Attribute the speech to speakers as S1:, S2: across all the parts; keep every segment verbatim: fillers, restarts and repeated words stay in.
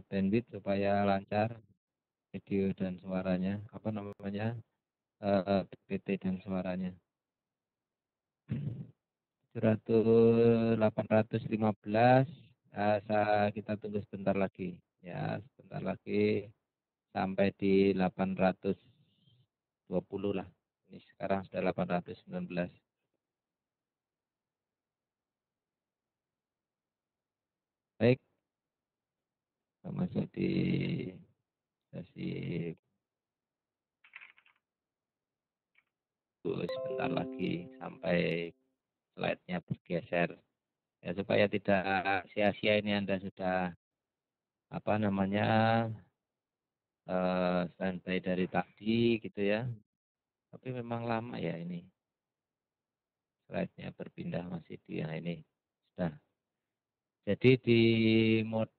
S1: bandwidth supaya lancar video dan suaranya, apa namanya, uh, P P T dan suaranya. delapan ratus lima belas, uh, kita tunggu sebentar lagi ya, sebentar lagi sampai di delapan ratus dua puluh lah. Ini sekarang sudah delapan ratus sembilan belas. Baik, kita masuk di sesi sebentar lagi sampai slide-nya bergeser. Ya, supaya tidak sia-sia ini Anda sudah apa namanya uh, standby dari tadi gitu ya. Tapi memang lama ya ini. Slide-nya berpindah masih di nah ini sudah. Jadi di modul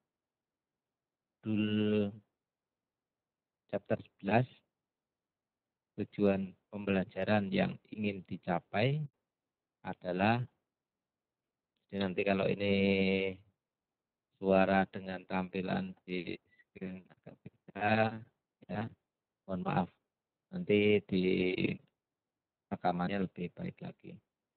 S1: chapter sebelas tujuan pembelajaran yang ingin dicapai adalah, jadi nanti kalau ini suara dengan tampilan di screen agak beda ya, mohon maaf, nanti di rekamannya lebih baik lagi.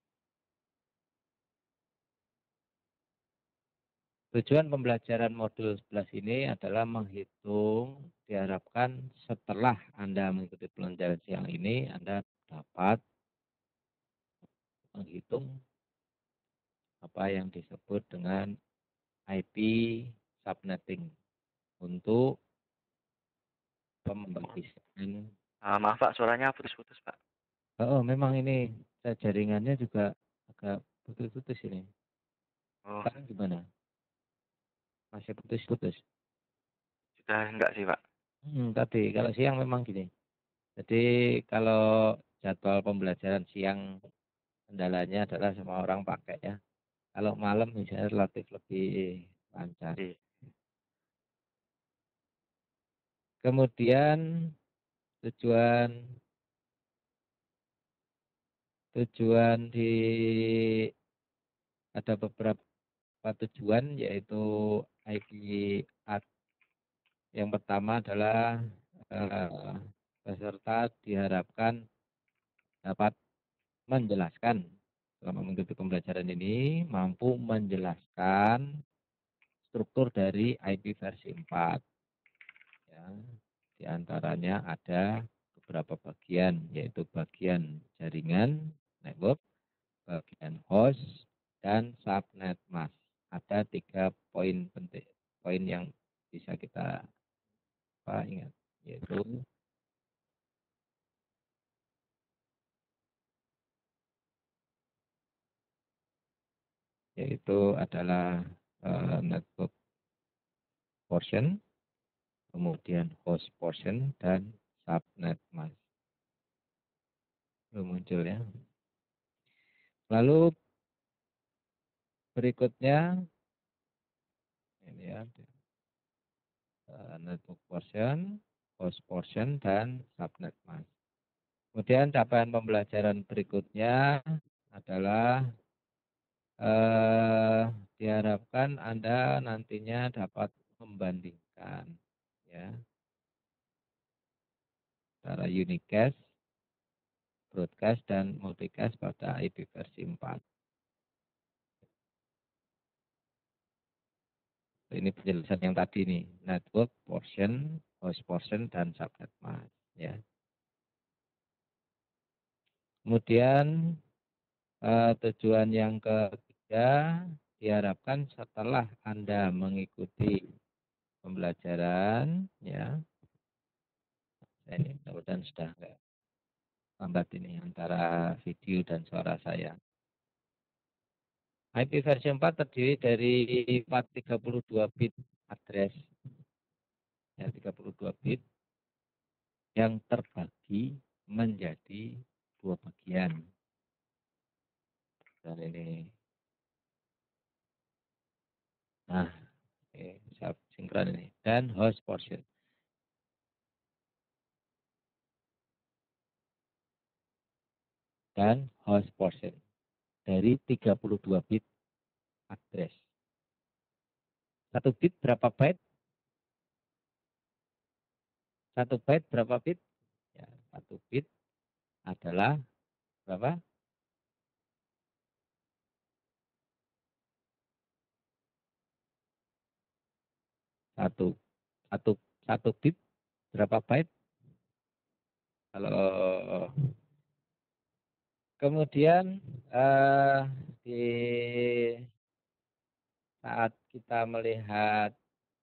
S1: Tujuan pembelajaran modul sebelas ini adalah menghitung, diharapkan setelah Anda mengikuti pembelajaran siang ini, Anda dapat menghitung apa yang disebut dengan I P subnetting untuk pembagian.
S2: Uh, maaf Pak, suaranya putus-putus Pak.
S1: Oh, memang ini jaringannya juga agak putus-putus ini.
S2: Oh.
S1: Sekarang gimana? Masih putus-putus?
S2: Sudah enggak sih Pak?
S1: Hmm, tadi kalau siang memang gini. Jadi kalau jadwal pembelajaran siang kendalanya adalah semua orang pakai ya. Kalau malam misalnya relatif lebih lancar.
S2: Iya.
S1: Kemudian tujuan tujuan di ada beberapa tujuan, yaitu I P art. Yang pertama adalah eh, peserta diharapkan dapat menjelaskan selama mengikuti pembelajaran ini, mampu menjelaskan struktur dari I P versi empat. Ya, di antaranya ada beberapa bagian, yaitu bagian jaringan, network, bagian host, dan subnet mask. Ada tiga poin penting, poin yang bisa kita apa, ingat, yaitu yaitu adalah uh, network portion, kemudian host portion, dan subnet mask. Belum muncul ya. Lalu berikutnya ini ya, uh, network portion, host portion, dan subnet mask. Kemudian capaian pembelajaran berikutnya adalah eh, diharapkan Anda nantinya dapat membandingkan ya antara unicast, broadcast, dan multicast pada I P versi empat. Ini penjelasan yang tadi nih, network portion, host portion, dan subnet mask ya. Kemudian eh, tujuan yang ketiga, diharapkan setelah Anda mengikuti pembelajaran ya, ini mudah-mudahan sudah enggak lambat ini antara video dan suara saya. I P versi empat terdiri dari empat ratus tiga puluh dua bit address ya, tiga puluh dua bit yang terbagi menjadi dua bagian. Dan ini, nah, ini saya sinkron ini, dan host portion. Dan host portion dari tiga puluh dua bit address. Satu bit berapa byte? Satu byte berapa bit? Ya, satu bit adalah berapa? Satu, satu, satu bit berapa byte? Kalau kemudian eh, di saat kita melihat,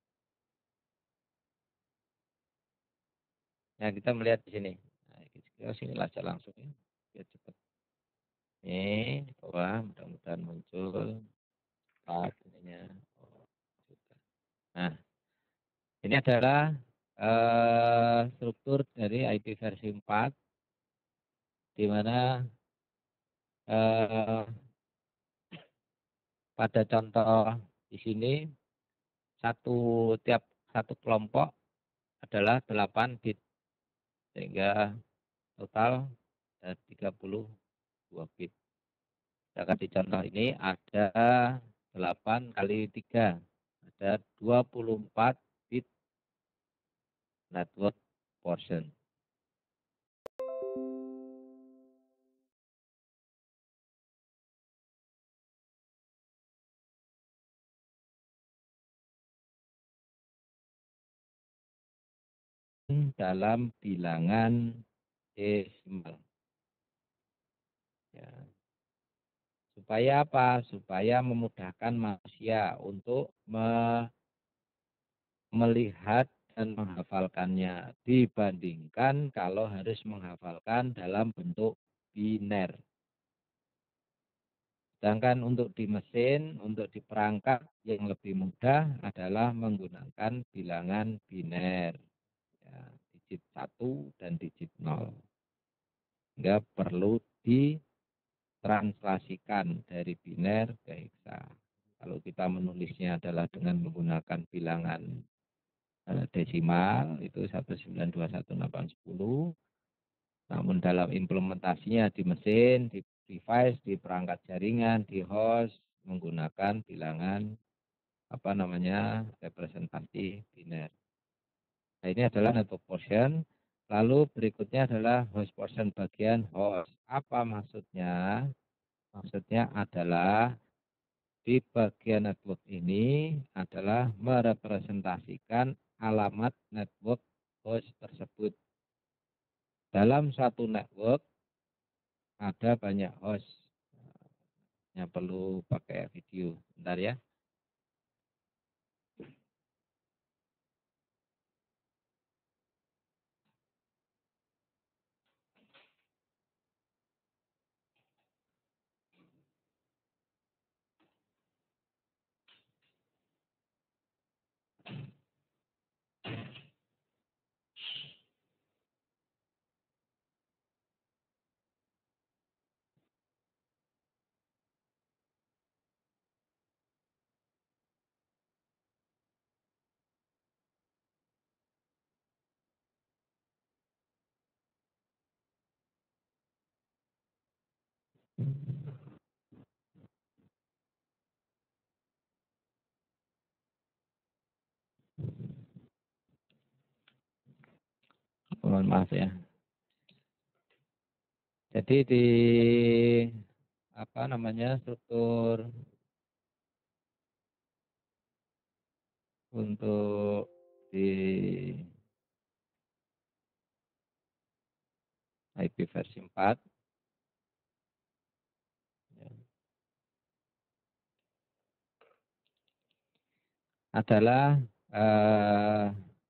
S1: ya kita melihat di sini. Nah, kita sini aja langsung ya, biar cepat. Ini bawah, mudah-mudahan muncul empat ininya. Oh, sudah. Nah, ini adalah eh, struktur dari I P versi empat, di mana eh, pada contoh di sini satu tiap satu kelompok adalah delapan bit, sehingga total ada tiga puluh dua bit. Sedangkan di contoh ini ada delapan kali tiga, ada dua puluh empat bit network portion. Dalam bilangan desimal. Ya. Supaya apa? Supaya memudahkan manusia untuk me melihat dan menghafalkannya dibandingkan kalau harus menghafalkan dalam bentuk biner. Sedangkan untuk di mesin, untuk di perangkat yang lebih mudah adalah menggunakan bilangan biner. Ya, digit satu dan digit nol. Sehingga perlu ditranslasikan dari biner ke heksa. Kalau kita menulisnya adalah dengan menggunakan bilangan desimal, itu satu sembilan dua satu delapan sepuluh. Namun dalam implementasinya di mesin, di device, di perangkat jaringan, di host, menggunakan bilangan apa namanya representasi biner. Nah, ini adalah network portion. Lalu berikutnya adalah host portion bagian host. Apa maksudnya? Maksudnya adalah di bagian network ini adalah merepresentasikan alamat network host tersebut. Dalam satu network ada banyak host. Yang perlu pakai video. Bentar ya. Mohon maaf ya. Jadi di apa namanya struktur untuk di I P versi empat ya, adalah eh,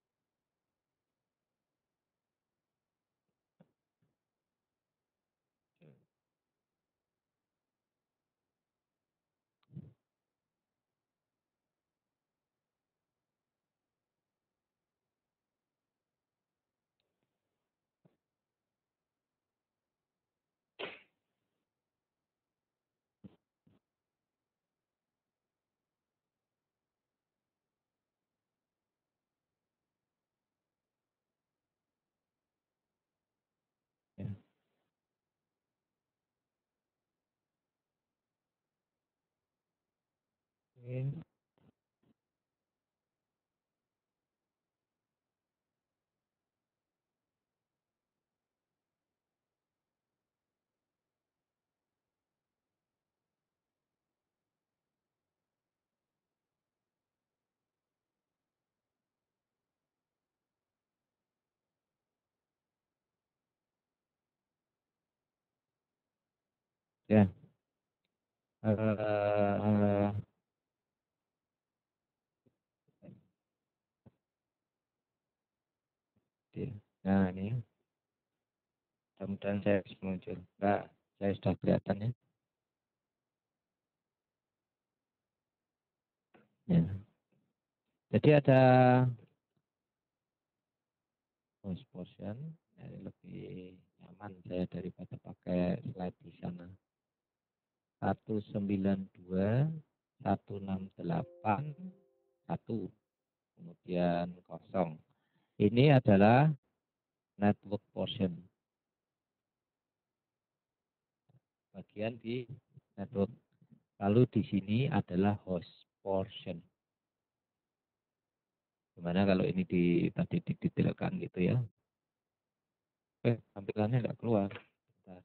S1: ya, ini Ya. Uh, nah ini mudah-mudahan saya bisa muncul. Nah, saya sudah kelihatan ya. Ya. Jadi ada host portion, ya, lebih nyaman saya daripada pakai slide di sana. satu sembilan dua satu enam delapan satu kemudian kosong. Ini adalah network portion. Bagian di network. Lalu di sini adalah host portion. Gimana kalau ini di tadi didetailkan gitu ya? Eh, tampilannya nggak keluar. Bentar.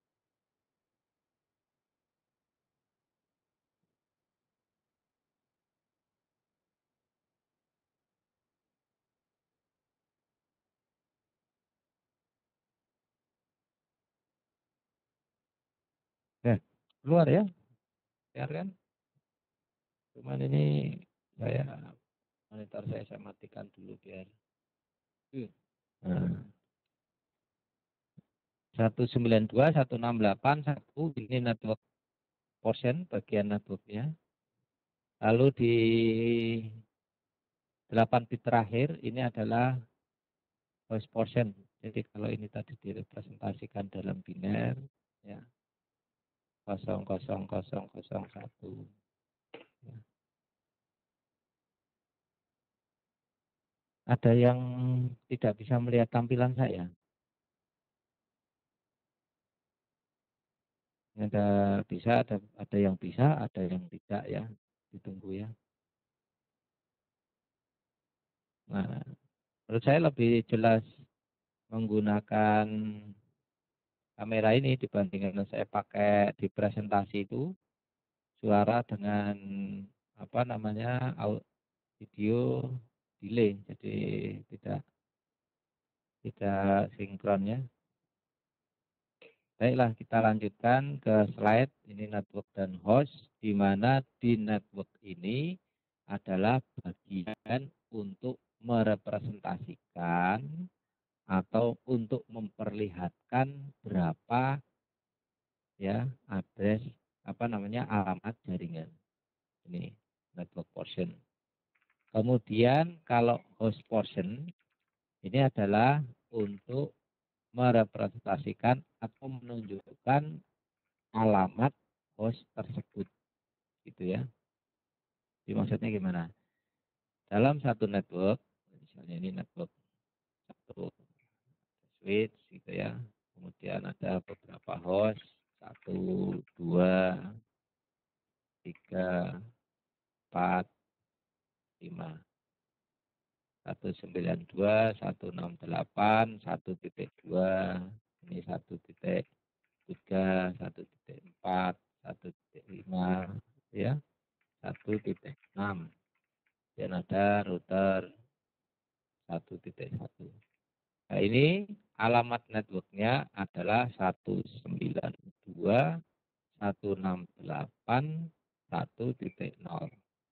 S1: Nah, keluar ya? Lihat kan? Cuman ini saya monitor saya saya matikan dulu biar. Nah, satu sembilan dua satu enam delapan satu ini network portion bagian networknya. Lalu di delapan bit terakhir ini adalah host portion. Jadi kalau ini tadi direpresentasikan dalam biner ya nol nol nol nol nol satu. Ya. Ada yang tidak bisa melihat tampilan saya. Ada bisa, ada, ada yang bisa, ada yang tidak ya. Ditunggu ya. Nah, menurut saya lebih jelas menggunakan kamera ini dibandingkan saya pakai di presentasi itu suara dengan apa namanya video delay, jadi tidak tidak sinkronnya. Baiklah, kita lanjutkan ke slide ini network dan host, di mana di network ini adalah bagian untuk merepresentasikan atau untuk memperlihatkan berapa ya address apa namanya alamat jaringan. Ini network portion. Kemudian kalau host portion ini adalah untuk merepresentasikan atau menunjukkan alamat host tersebut gitu ya. Jadi maksudnya gimana? Dalam satu network, misalnya ini network satu switch gitu ya. Kemudian ada beberapa host, satu, dua, tiga, empat, lima. satu sembilan dua, satu enam delapan, satu titik dua, ini satu titik tiga, satu titik empat, satu titik lima, ya, satu titik enam. Dan ada router satu titik satu. Nah, ini alamat networknya adalah satu sembilan dua, satu enam delapan, satu titik nol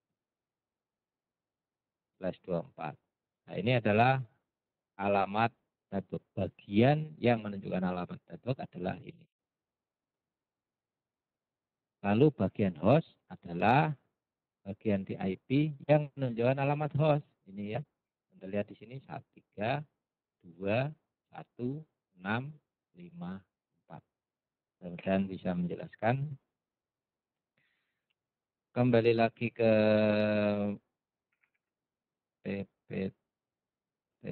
S1: slash dua puluh empat. Nah, ini adalah alamat network. Bagian yang menunjukkan alamat network adalah ini. Lalu bagian host adalah bagian di I P yang menunjukkan alamat host. Ini ya. Anda lihat di sini satu tiga dua satu enam lima empat. Mudah-mudahan bisa menjelaskan. Kembali lagi ke P P T.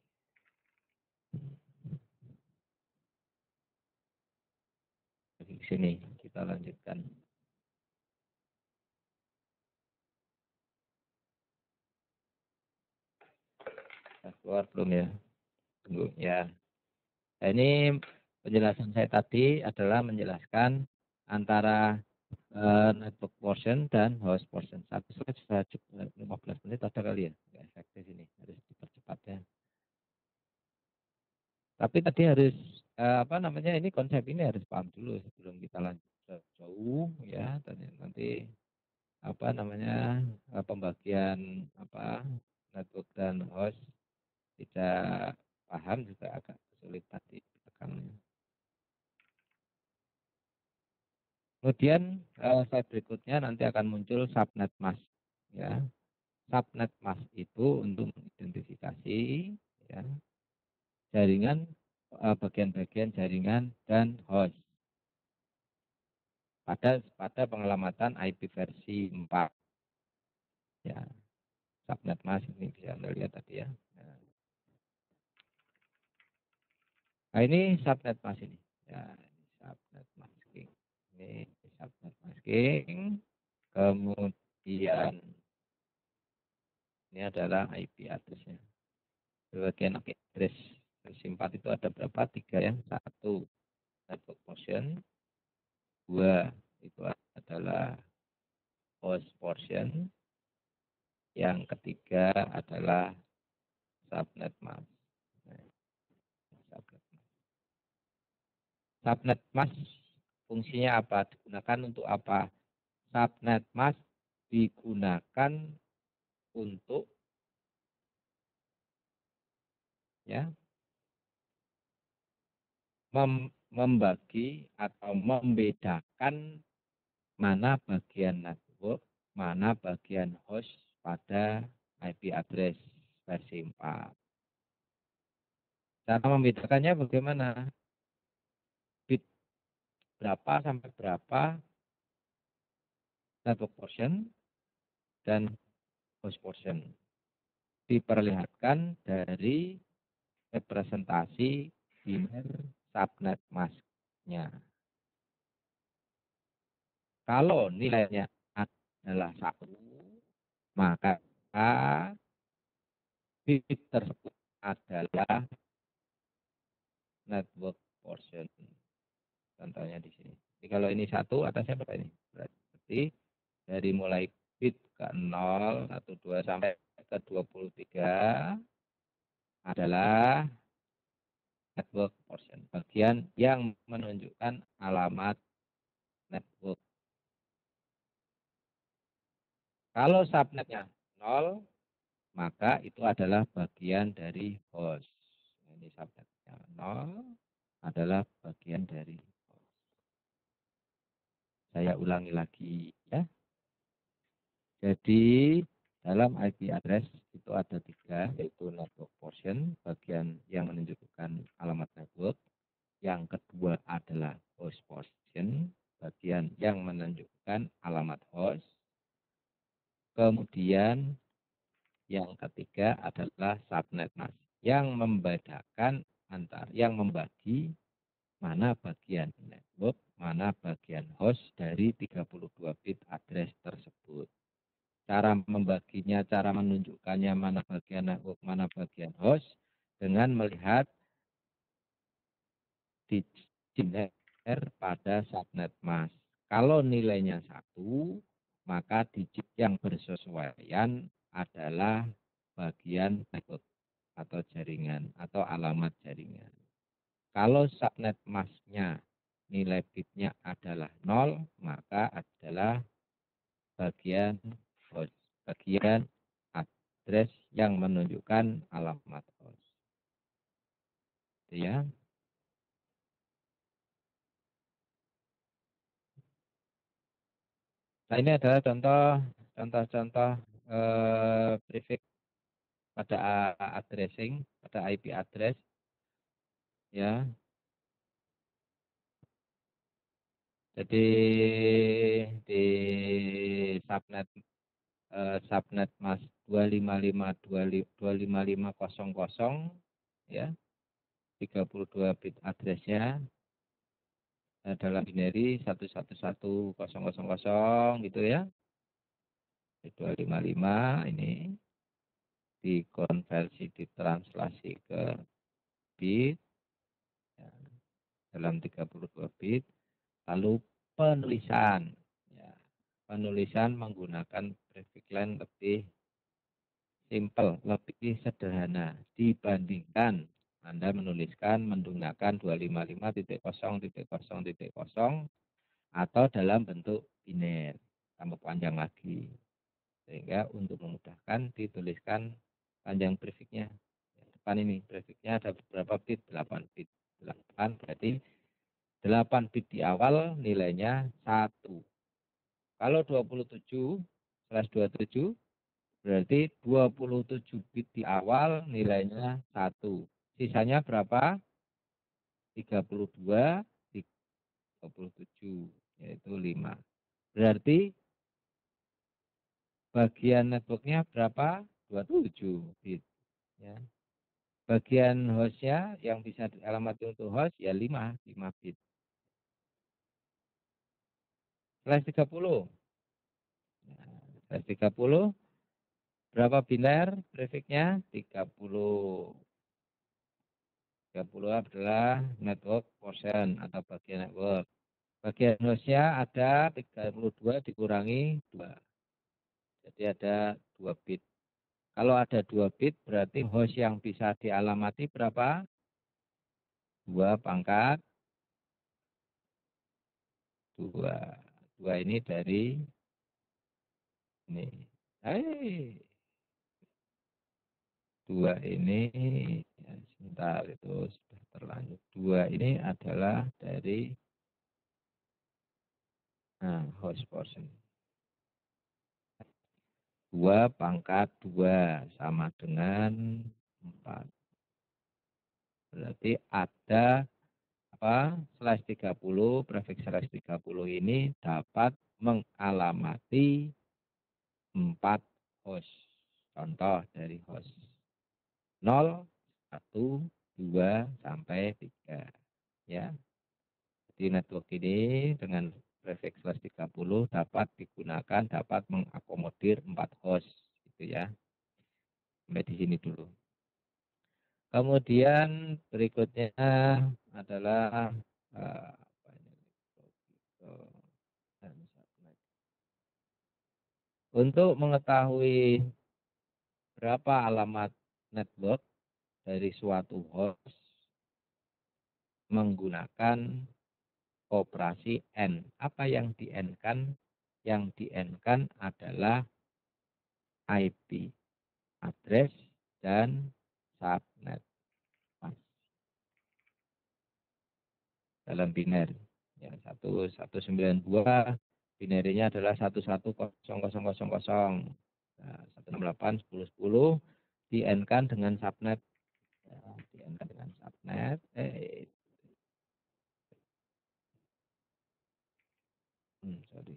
S1: Di sini kita lanjutkan. Nah, keluar belum ya? Tunggu ya. Nah, ini penjelasan saya tadi adalah menjelaskan antara uh, network portion dan host portion. Satu slide sudah cukup lima belas menit ada kali ya. Nggak efektif ini, harus dipercepat ya. Tapi tadi harus uh, apa namanya ini konsep ini harus paham dulu sebelum kita lanjut ke ya, tadi nanti apa namanya eh, pembagian apa network dan host tidak paham juga agak kesulitan ditekannya. Kemudian eh, slide berikutnya nanti akan muncul subnet mask ya. Subnet mask itu untuk mengidentifikasi ya jaringan eh, bagian-bagian jaringan dan host pada pada pengelamatan I P versi empat ya. Subnet mask ini bisa Anda lihat tadi ya. Nah, nah ini subnet mask ini. Ya, ini subnet masking. Ini subnet masking. Kemudian ini adalah I P address-nya. Bagian I P address versi empat itu ada berapa? Tiga ya. Satu network portion. Dua itu adalah host portion. Yang ketiga adalah subnet mask. Nah, subnet mask. Subnet mask fungsinya apa? Digunakan untuk apa? Subnet mask digunakan untuk ya mem membagi atau membedakan mana bagian network, mana bagian host pada I P address versi empat. Cara membedakannya bagaimana? Bit berapa sampai berapa network portion dan host portion. Diperlihatkan dari representasi biner subnet mask-nya. Kalau nilainya adalah satu, maka bit tersebut adalah network portion. Contohnya di sini. Jadi kalau ini satu, atasnya berapa ini? Berarti dari mulai bit ke nol, satu, dua sampai ke dua puluh tiga adalah network portion. Bagian yang menunjukkan alamat network. Kalau subnetnya nol, maka itu adalah bagian dari host. Ini subnetnya nol adalah bagian dari host. Saya ulangi lagi ya. Jadi dalam I P address itu ada tiga, yaitu network portion, bagian yang menunjukkan alamat network. Yang kedua adalah host portion, bagian yang menunjukkan alamat host. Kemudian yang ketiga adalah subnet mask, yang membedakan antar, yang membagi mana bagian network, mana bagian host dari tiga puluh dua bit address tersebut. Cara membaginya, cara menunjukkannya mana bagian network, mana bagian host, dengan melihat digit pada subnet mask. Kalau nilainya satu, maka digit yang bersesuaian adalah bagian network atau jaringan atau alamat jaringan. Kalau subnet mask-nya nilai bitnya adalah nol, maka adalah bagian host, bagian address yang menunjukkan alamat host. Ya. Nah, ini adalah contoh contoh-contoh eh, prefix pada addressing, pada I P address ya. Jadi di subnet eh, subnet mas dua lima lima dua lima lima nol nol ya, tiga puluh dua bit addressnya adalah binary satu satu satu nol nol nol gitu ya. dua lima lima ini dikonversi, ditranslasi ke bit ya, dalam tiga puluh dua bit. Lalu penulisan ya, penulisan menggunakan prefix line lebih simple, lebih sederhana dibandingkan Anda menuliskan menggunakan dua lima lima titik nol titik nol titik nol atau dalam bentuk biner tambah panjang lagi. Sehingga untuk memudahkan dituliskan panjang prefiknya. Depan ini prefiknya ada beberapa bit, delapan bit. delapan berarti delapan bit di awal nilainya satu. Kalau dua puluh tujuh slash dua puluh tujuh berarti dua puluh tujuh bit di awal nilainya satu. Sisanya berapa? tiga puluh dua, tiga puluh tujuh, yaitu lima. Berarti bagian networknya berapa? dua puluh tujuh bit. Ya. Bagian hostnya yang bisa dialamati untuk host ya lima, lima bit. Slash tiga puluh. Nah, slash tiga puluh berapa biner prefiknya? tiga puluh. tiga puluh adalah network portion atau bagian network. Bagian hostnya ada tiga puluh dua dikurangi dua. Jadi ada dua bit. Kalau ada dua bit berarti host yang bisa dialamati berapa? dua pangkat dua. dua ini dari ini. Hai. Dua ini ya, sebentar itu sudah terlanjur. Dua ini adalah dari nah, host portion. Dua pangkat dua sama dengan empat. Berarti ada apa? Slash tiga puluh, prefix slash tiga puluh ini dapat mengalamati empat host. Contoh dari host nol, satu, dua, sampai tiga. Ya. Jadi network ini dengan prefix slash tiga puluh dapat digunakan, dapat mengakomodir empat host. Gitu ya. Sampai di sini dulu. Kemudian berikutnya adalah uh, untuk mengetahui berapa alamat network dari suatu host menggunakan operasi N. Apa yang di N kan? Yang di N kan adalah I P, address, dan subnet dalam biner. Ya, satu satu sembilan dua binerinya adalah satu satu nol nol nol nol. Nah, satu enam delapan sepuluh sepuluh di N kan dengan subnet. Ya, di N kan dengan subnet. Eh, hmm, sorry.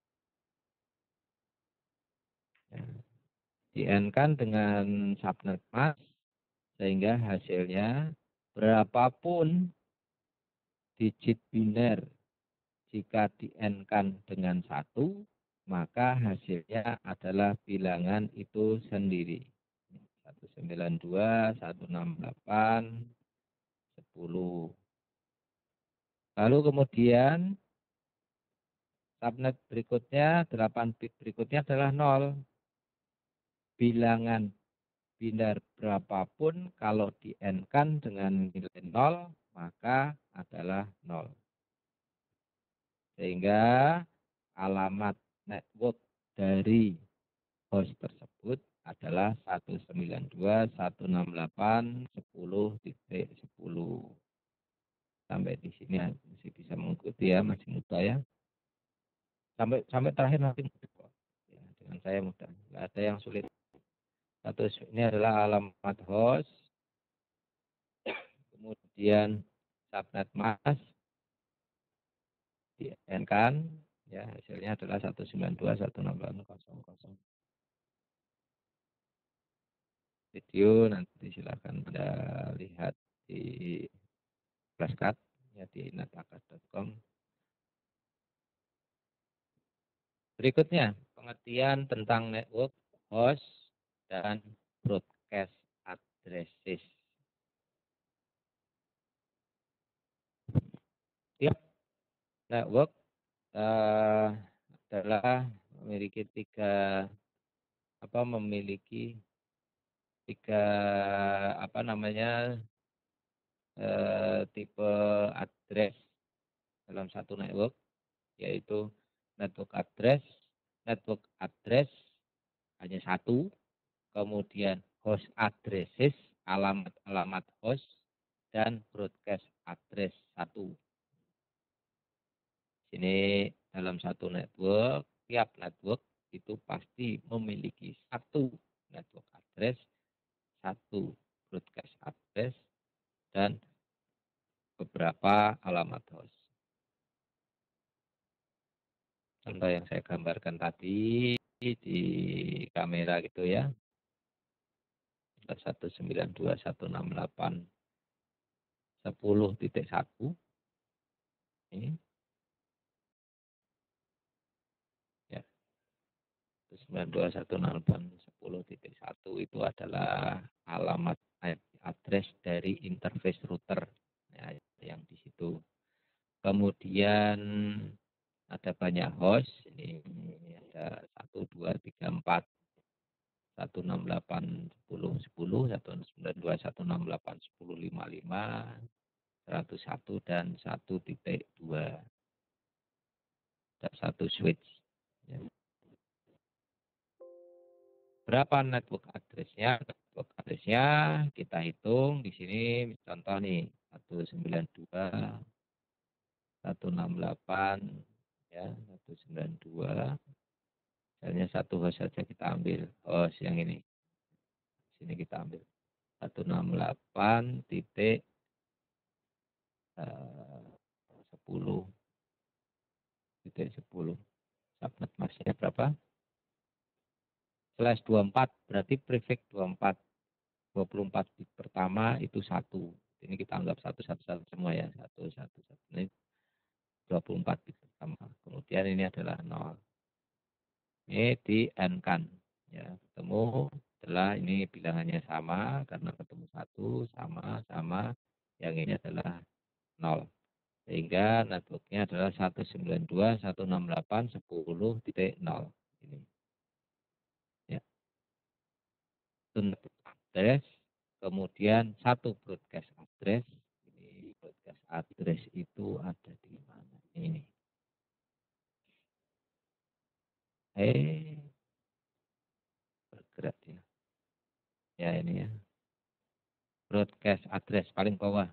S1: Ya, di N kan dengan subnet mask sehingga hasilnya berapapun digit biner jika di N kan dengan satu, maka hasilnya adalah bilangan itu sendiri. satu sembilan dua, satu enam delapan, sepuluh. Lalu kemudian subnet berikutnya, delapan bit berikutnya adalah nol. Bilangan biner berapapun kalau di N kan dengan nilai nol, maka adalah nol. Sehingga alamat network dari host tersebut adalah satu sembilan dua, satu enam delapan, sepuluh titik sepuluh. Sampai di sini masih bisa mengikuti ya, masih mudah ya. Sampai sampai terakhir nanti mudah. Ya, dengan saya mudah, nggak ada yang sulit. Satu ini adalah alamat host, kemudian subnet mask di N kan, ya hasilnya adalah satu sembilan dua, satu enam delapan, nol nol. Video nanti silakan Anda lihat di flashcard ya di netakas titik com. Berikutnya pengertian tentang network, host, dan broadcast addresses. Tiap network uh, adalah memiliki tiga apa memiliki tiga apa namanya uh, tipe address dalam satu network, yaitu network address, network address hanya satu, kemudian host addresses, alamat-alamat host, dan broadcast address satu. Sini dalam satu network, tiap network itu pasti memiliki satu network address, satu broadcast address, dan beberapa alamat host. Contoh yang saya gambarkan tadi di kamera gitu ya, satu sembilan dua titik satu enam delapan titik sepuluh titik satu ini ya, sembilan dua satu enam delapan sepuluh titik satu itu adalah alamat address dari interface router ya, yang di situ. Kemudian ada banyak host, ini ada satu dua tiga empat satu enam delapan sepuluh sepuluh satu sembilan dua satu enam delapan sepuluh lima lima seratus satu dan satu titik dua. Ada satu switch ya. Berapa network address-nya? Network address-nya kita hitung di sini contoh nih satu sembilan dua satu enam delapan ya satu sembilan dua. Misalnya satu host saja kita ambil host yang ini. Sini kita ambil satu enam delapan titik sepuluh titik sepuluh. Subnet masknya berapa? Slash dua puluh empat berarti prefix dua puluh empat. dua puluh empat bit pertama itu satu. Ini kita anggap satu satu satu semua ya. satu satu satu. Ini dua puluh empat bit pertama. Kemudian ini adalah nol. Ini di N kan. Ya, ketemu setelah ini bilangannya sama karena ketemu satu sama sama yang ini adalah nol. Sehingga networknya adalah satu sembilan dua satu enam delapan sepuluh titik nol. Ini. Ya. Itu network address. Kemudian satu broadcast address. Ini broadcast address itu ada di mana? Ini. Eh, bergerak dia. Ya ini ya. Broadcast address paling bawah.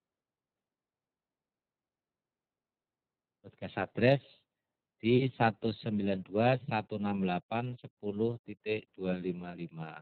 S1: Broadcast address di satu sembilan dua satu enam delapan sepuluh titik dua lima lima.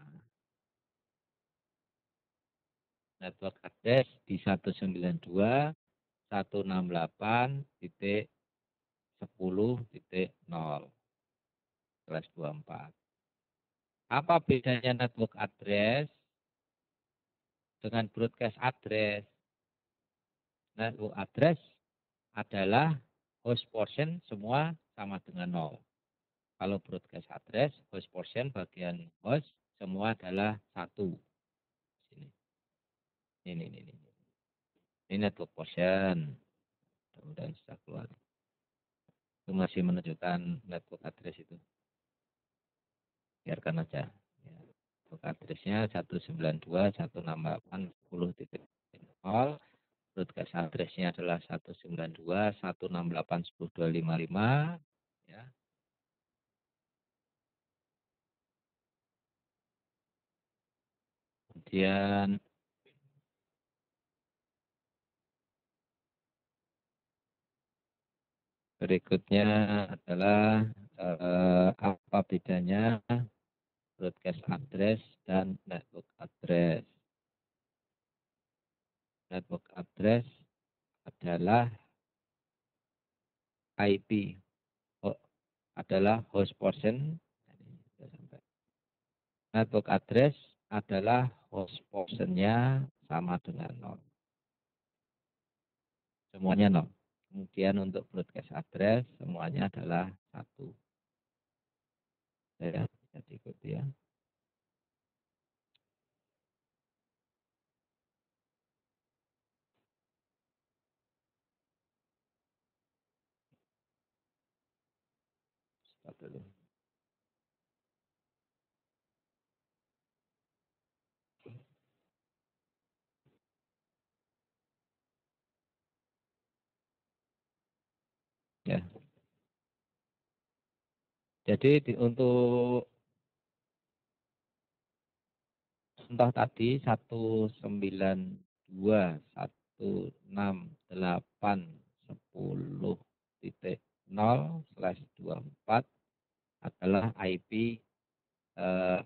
S1: Network address di satu sembilan dua satu enam delapan titik sepuluh titik nol slash dua puluh empat. Apa bedanya network address dengan broadcast address? Network address adalah host portion semua sama dengan nol. Kalau broadcast address, host portion bagian host semua adalah satu. Sini. Ini, ini, ini. Ini network portion. Mudah-mudahan sudah keluar. Itu masih menunjukkan network address itu. Biarkan aja. Ya. Network addressnya satu sembilan dua satu enam delapan sepuluh titik nol. Broadcast addressnya adalah satu sembilan dua satu enam delapan sepuluh dua lima lima. Ya. Kemudian berikutnya adalah eh, apa bedanya broadcast address dan network address. Network address adalah I P, oh, adalah host portion. Network address adalah host portionnya sama dengan nol. Semuanya nol. Kemudian untuk broadcast address semuanya adalah satu. Ya, jadi ikuti ya. Stop dulu. Ya. Jadi di, untuk contoh tadi satu sembilan dua satu enam delapan sepuluh titik nol slash dua puluh empat adalah I P eh,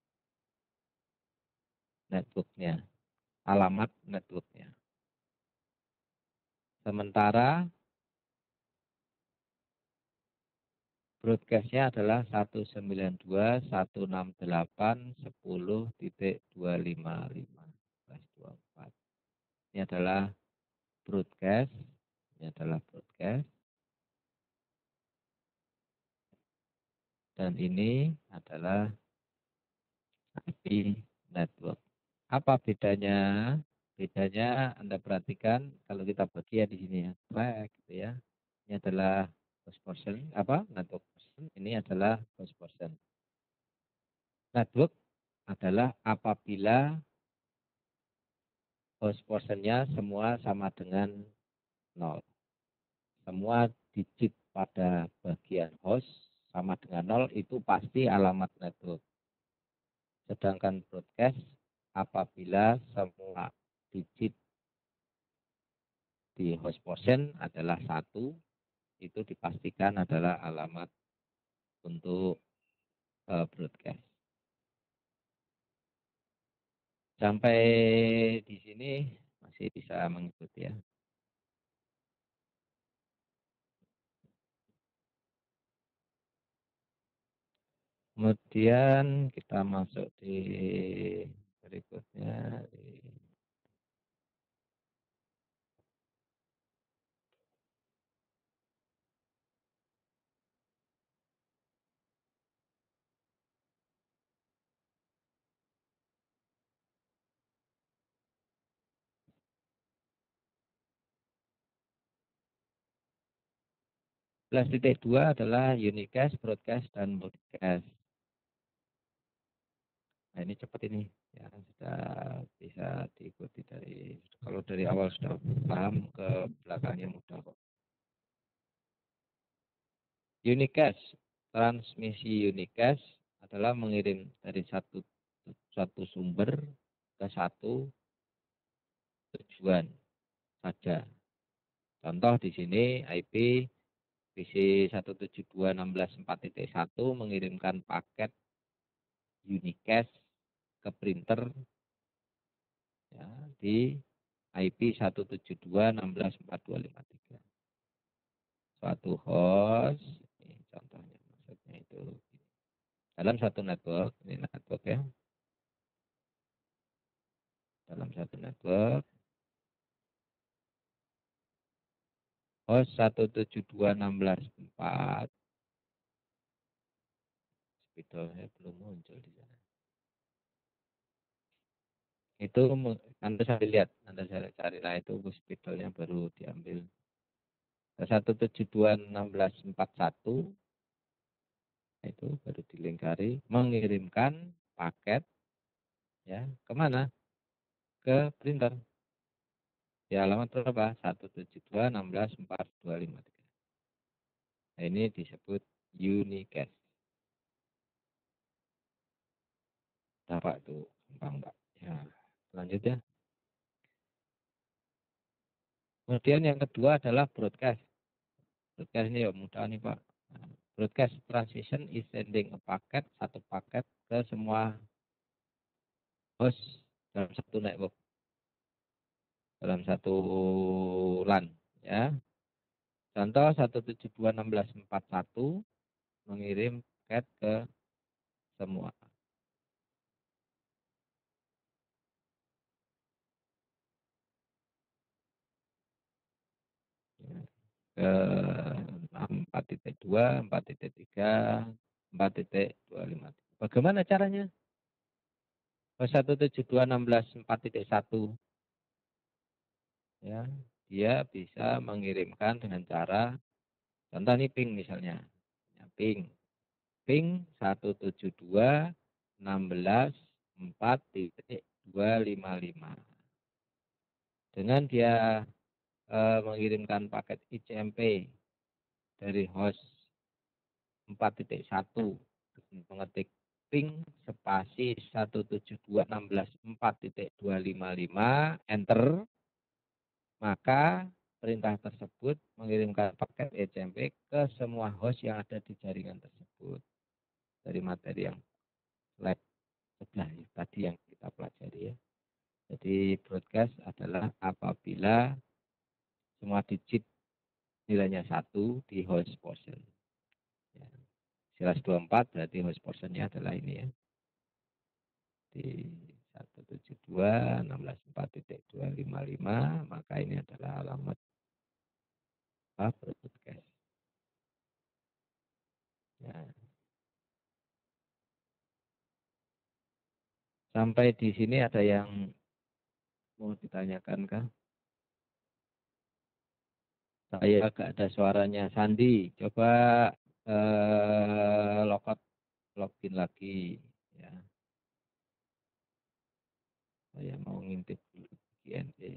S1: networknya, alamat networknya. Sementara broadcastnya adalah satu sembilan dua satu enam delapan sepuluh titik dua lima lima slash dua puluh empat. Ini adalah broadcast. Ini adalah broadcast. Dan ini adalah I P network. Apa bedanya? Bedanya Anda perhatikan kalau kita bagi ya di sini ya, track gitu ya. Ini adalah host portion, apa? Network portion. Ini adalah host portion. Network adalah apabila host portionnya semua sama dengan nol. Semua digit pada bagian host sama dengan nol itu pasti alamat network. Sedangkan broadcast apabila semua digit di host portion adalah satu, itu dipastikan adalah alamat untuk uh, broadcast. Sampai di sini masih bisa mengikuti ya. Kemudian kita masuk di berikutnya. Di sebelas titik dua adalah unicast, broadcast, dan broadcast. Nah ini cepat ini. Ya, sudah bisa diikuti dari, kalau dari awal sudah paham, ke belakangnya mudah kok. Unicast, transmisi unicast adalah mengirim dari satu satu sumber ke satu tujuan saja. Contoh di sini I P P C satu tujuh dua enam belas empat titik satu mengirimkan paket unicast ke printer ya, di I P satu tujuh dua enam belas empat dua lima tiga. Suatu host, ini contohnya maksudnya itu dalam satu network, ini network ya, dalam satu network host satu tujuh dua enam belas empat, spidolnya belum muncul di sana. Itu Anda sambil lihat, Anda cari carilah itu spidolnya baru diambil. satu tujuh dua enam belas empat satu itu baru dilingkari mengirimkan paket ya kemana? Ke printer. Di alamat berapa? satu tujuh dua enam belas empat dua lima tiga. Nah, ini disebut unicast. Dapat tuh gampang Pak. Ya, lanjut ya. Kemudian yang kedua adalah broadcast. Broadcast ini ya mudah nih Pak. Nah, broadcast transmission is sending a packet, satu paket ke semua host dalam satu network, dalam satu LAN ya. Contoh satu tujuh dua enam belas empat satu mengirim paket ke semua. Ya. Ke empat titik dua, empat titik tiga, empat titik dua lima. Bagaimana caranya? satu tujuh dua enam belas empat titik satu ya, dia bisa mengirimkan dengan cara contoh ini ping misalnya. Ya, ping. Ping satu tujuh dua enam belas empat titik dua lima lima. Dengan dia eh, mengirimkan paket I C M P dari host empat titik satu mengetik ping spasi satu tujuh dua enam empat titik dua lima lima enter, maka perintah tersebut mengirimkan paket H M P ke semua host yang ada di jaringan tersebut. Dari materi yang slide sebelah tadi yang kita pelajari ya. Jadi broadcast adalah apabila semua digit nilainya satu di host portion. Ya. Jelas dua puluh empat berarti host portionnya adalah ini ya. Di satu tujuh dua enam empat titik dua lima lima, maka ini adalah alamat broadcast. Ya. Sampai di sini ada yang mau ditanyakan kah? Saya agak ada suaranya. Sandi, coba eh, logout login lagi ya. Saya mau ngintip dulu Q and A.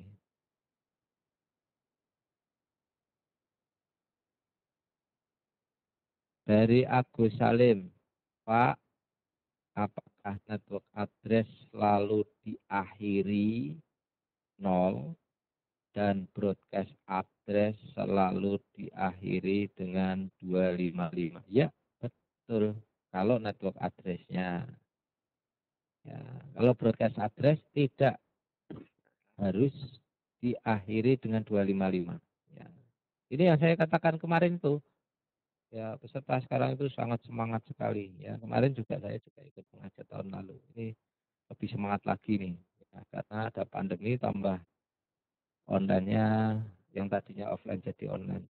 S1: Dari Agus Salim, Pak, apakah network address selalu diakhiri nol dan broadcast address selalu diakhiri dengan dua lima lima? Ya, betul. Kalau network address-nya. Ya, kalau broadcast address tidak harus diakhiri dengan dua lima lima. Ya. Ini yang saya katakan kemarin tuh. Ya, peserta sekarang itu sangat semangat sekali. Ya, kemarin juga saya juga ikut mengajar tahun lalu. Ini lebih semangat lagi nih. Ya, karena ada pandemi tambah online-nya yang tadinya offline jadi online.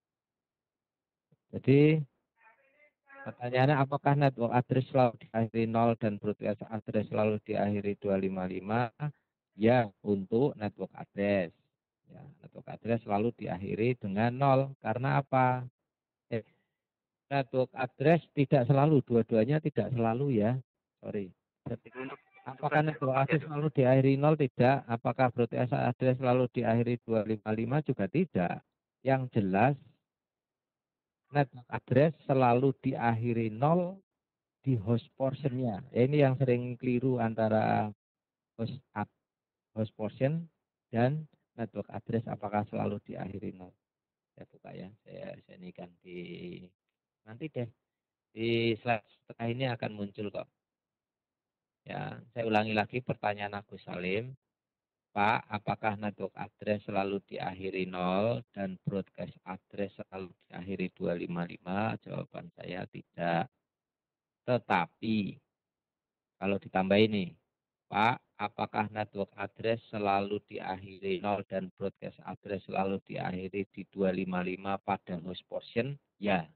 S1: Jadi pertanyaannya apakah network address selalu diakhiri nol dan broadcast address selalu diakhiri dua lima lima? Ya, untuk network address. Ya, network address selalu diakhiri dengan nol. Karena apa? Eh, network address tidak selalu, dua-duanya tidak selalu ya. Sorry.
S2: Itu untuk
S1: Apakah network address selalu diakhiri nol? Tidak. Apakah broadcast address selalu diakhiri dua lima lima? Juga tidak. Yang jelas, network address selalu diakhiri nol di host portionnya. Ini yang sering keliru antara host, host portion dan network address apakah selalu diakhiri nol. Saya buka ya, saya senikan di nanti deh di slide setelah ini akan muncul kok. Ya, saya ulangi lagi pertanyaan Agus Salim. Pak, apakah network address selalu diakhiri nol dan broadcast address selalu diakhiri dua lima lima? Jawaban saya tidak. Tetapi kalau ditambah ini, Pak, apakah network address selalu diakhiri nol dan broadcast address selalu diakhiri di dua lima lima pada host portion? Ya.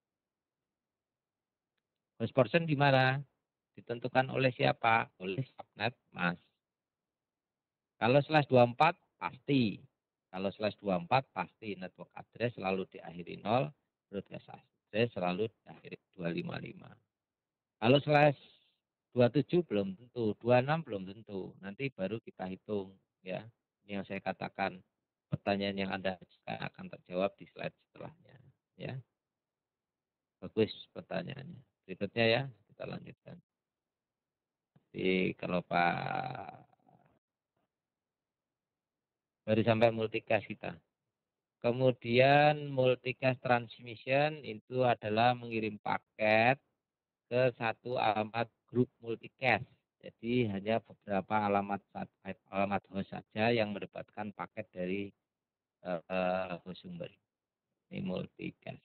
S1: Host portion di mana? Ditentukan oleh siapa? Oleh subnet Mas. Kalau slash dua puluh empat pasti. Kalau slash dua puluh empat pasti network address selalu diakhiri nol, broadcast address selalu diakhiri dua lima lima. Kalau slash dua puluh tujuh belum tentu, dua puluh enam belum tentu. Nanti baru kita hitung ya. Ini yang saya katakan pertanyaan yang Anda akan terjawab di slide setelahnya ya. Bagus pertanyaannya. Berikutnya ya, kita lanjutkan. Jadi kalau Pak baru sampai multicast kita. Kemudian multicast transmission itu adalah mengirim paket ke satu alamat grup multicast. Jadi hanya beberapa alamat alamat host saja yang mendapatkan paket dari uh, host sumber. Ini multicast.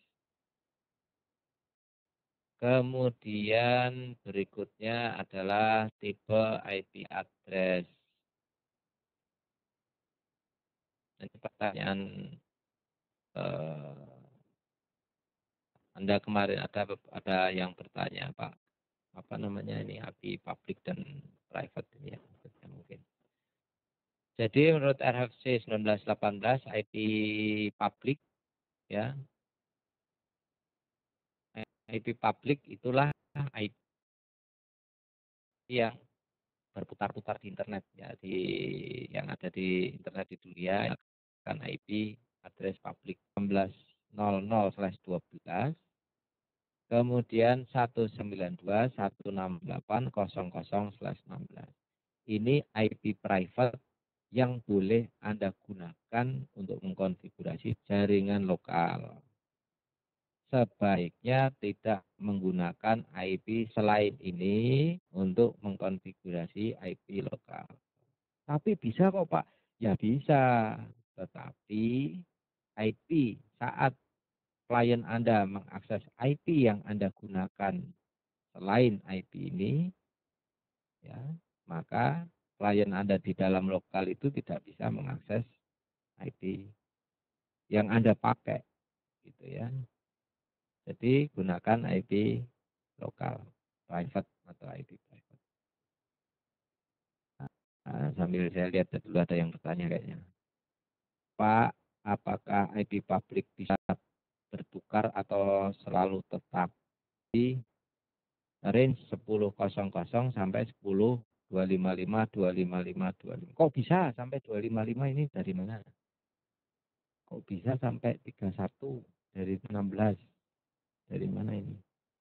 S1: Kemudian berikutnya adalah tipe I P address. Ini pertanyaan uh, Anda kemarin ada ada yang bertanya Pak, apa namanya ini I P public dan private ini ya mungkin. Jadi menurut R F C seribu sembilan ratus delapan belas I P public ya, I P public itulah I P yang berputar-putar di internet ya, di yang ada di internet di dunia kan I P address public satu enam nol nol slash dua belas kemudian satu sembilan dua titik satu enam delapan titik nol nol slash enam belas. Ini I P private yang boleh Anda gunakan untuk mengkonfigurasi jaringan lokal. Sebaiknya tidak menggunakan I P selain ini untuk mengkonfigurasi I P lokal. Tapi bisa kok Pak? Ya bisa, tetapi I P saat klien Anda mengakses I P yang Anda gunakan selain I P ini, ya, maka klien Anda di dalam lokal itu tidak bisa mengakses I P yang Anda pakai, gitu ya. Jadi gunakan I P lokal, private atau I P private. Nah, sambil saya lihat dulu ada yang bertanya kayaknya. Pak, apakah I P publik bisa bertukar atau selalu tetap di range sepuluh sampai sepuluh dua lima lima dua lima lima dua lima? Kok bisa sampai dua lima lima ini dari mana? Kok bisa sampai tiga puluh satu dari enam belas? Dari mana ini?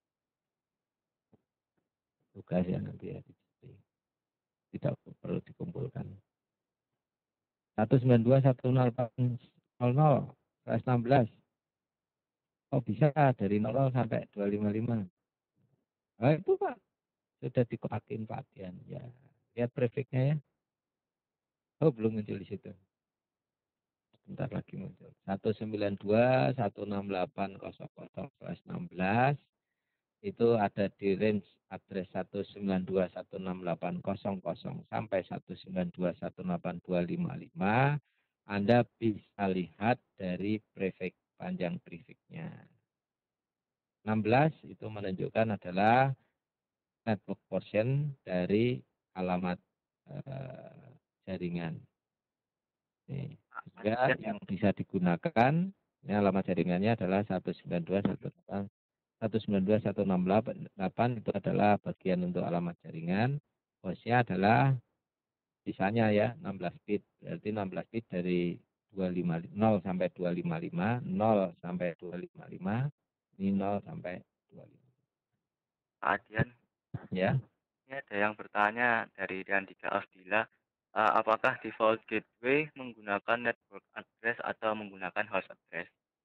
S1: Tugas ya nanti ya. Tidak perlu dikumpulkan. satu sembilan dua satu nol nol nol enam belas. Oh bisa dari nol sampai dua lima lima. Nah itu Pak, sudah dikotakin Pak Dian. Ya, lihat prefixnya ya. Oh belum muncul di situ. Sebentar lagi muncul. satu sembilan dua satu enam delapan nol nol enam belas. Itu ada di range address satu sembilan dua satu enam delapan nol nol sampai satu sembilan dua satu delapan dua lima lima. Anda bisa lihat dari prefix panjang prefixnya. enam belas itu menunjukkan adalah network portion dari alamat eh, jaringan. Nih, juga yang bisa digunakan, ini alamat jaringannya adalah satu sembilan dua satu enam delapan itu adalah bagian untuk alamat jaringan. Hostnya adalah sisanya ya enam belas bit, berarti enam belas bit dari dua lima nol sampai dua lima lima, nol sampai dua lima lima, ini nol sampai dua lima.
S2: Pak Adian,
S1: Ya.
S2: ini ada yang bertanya dari Diandika Afdila, uh, apakah default gateway menggunakan network address atau menggunakan host address?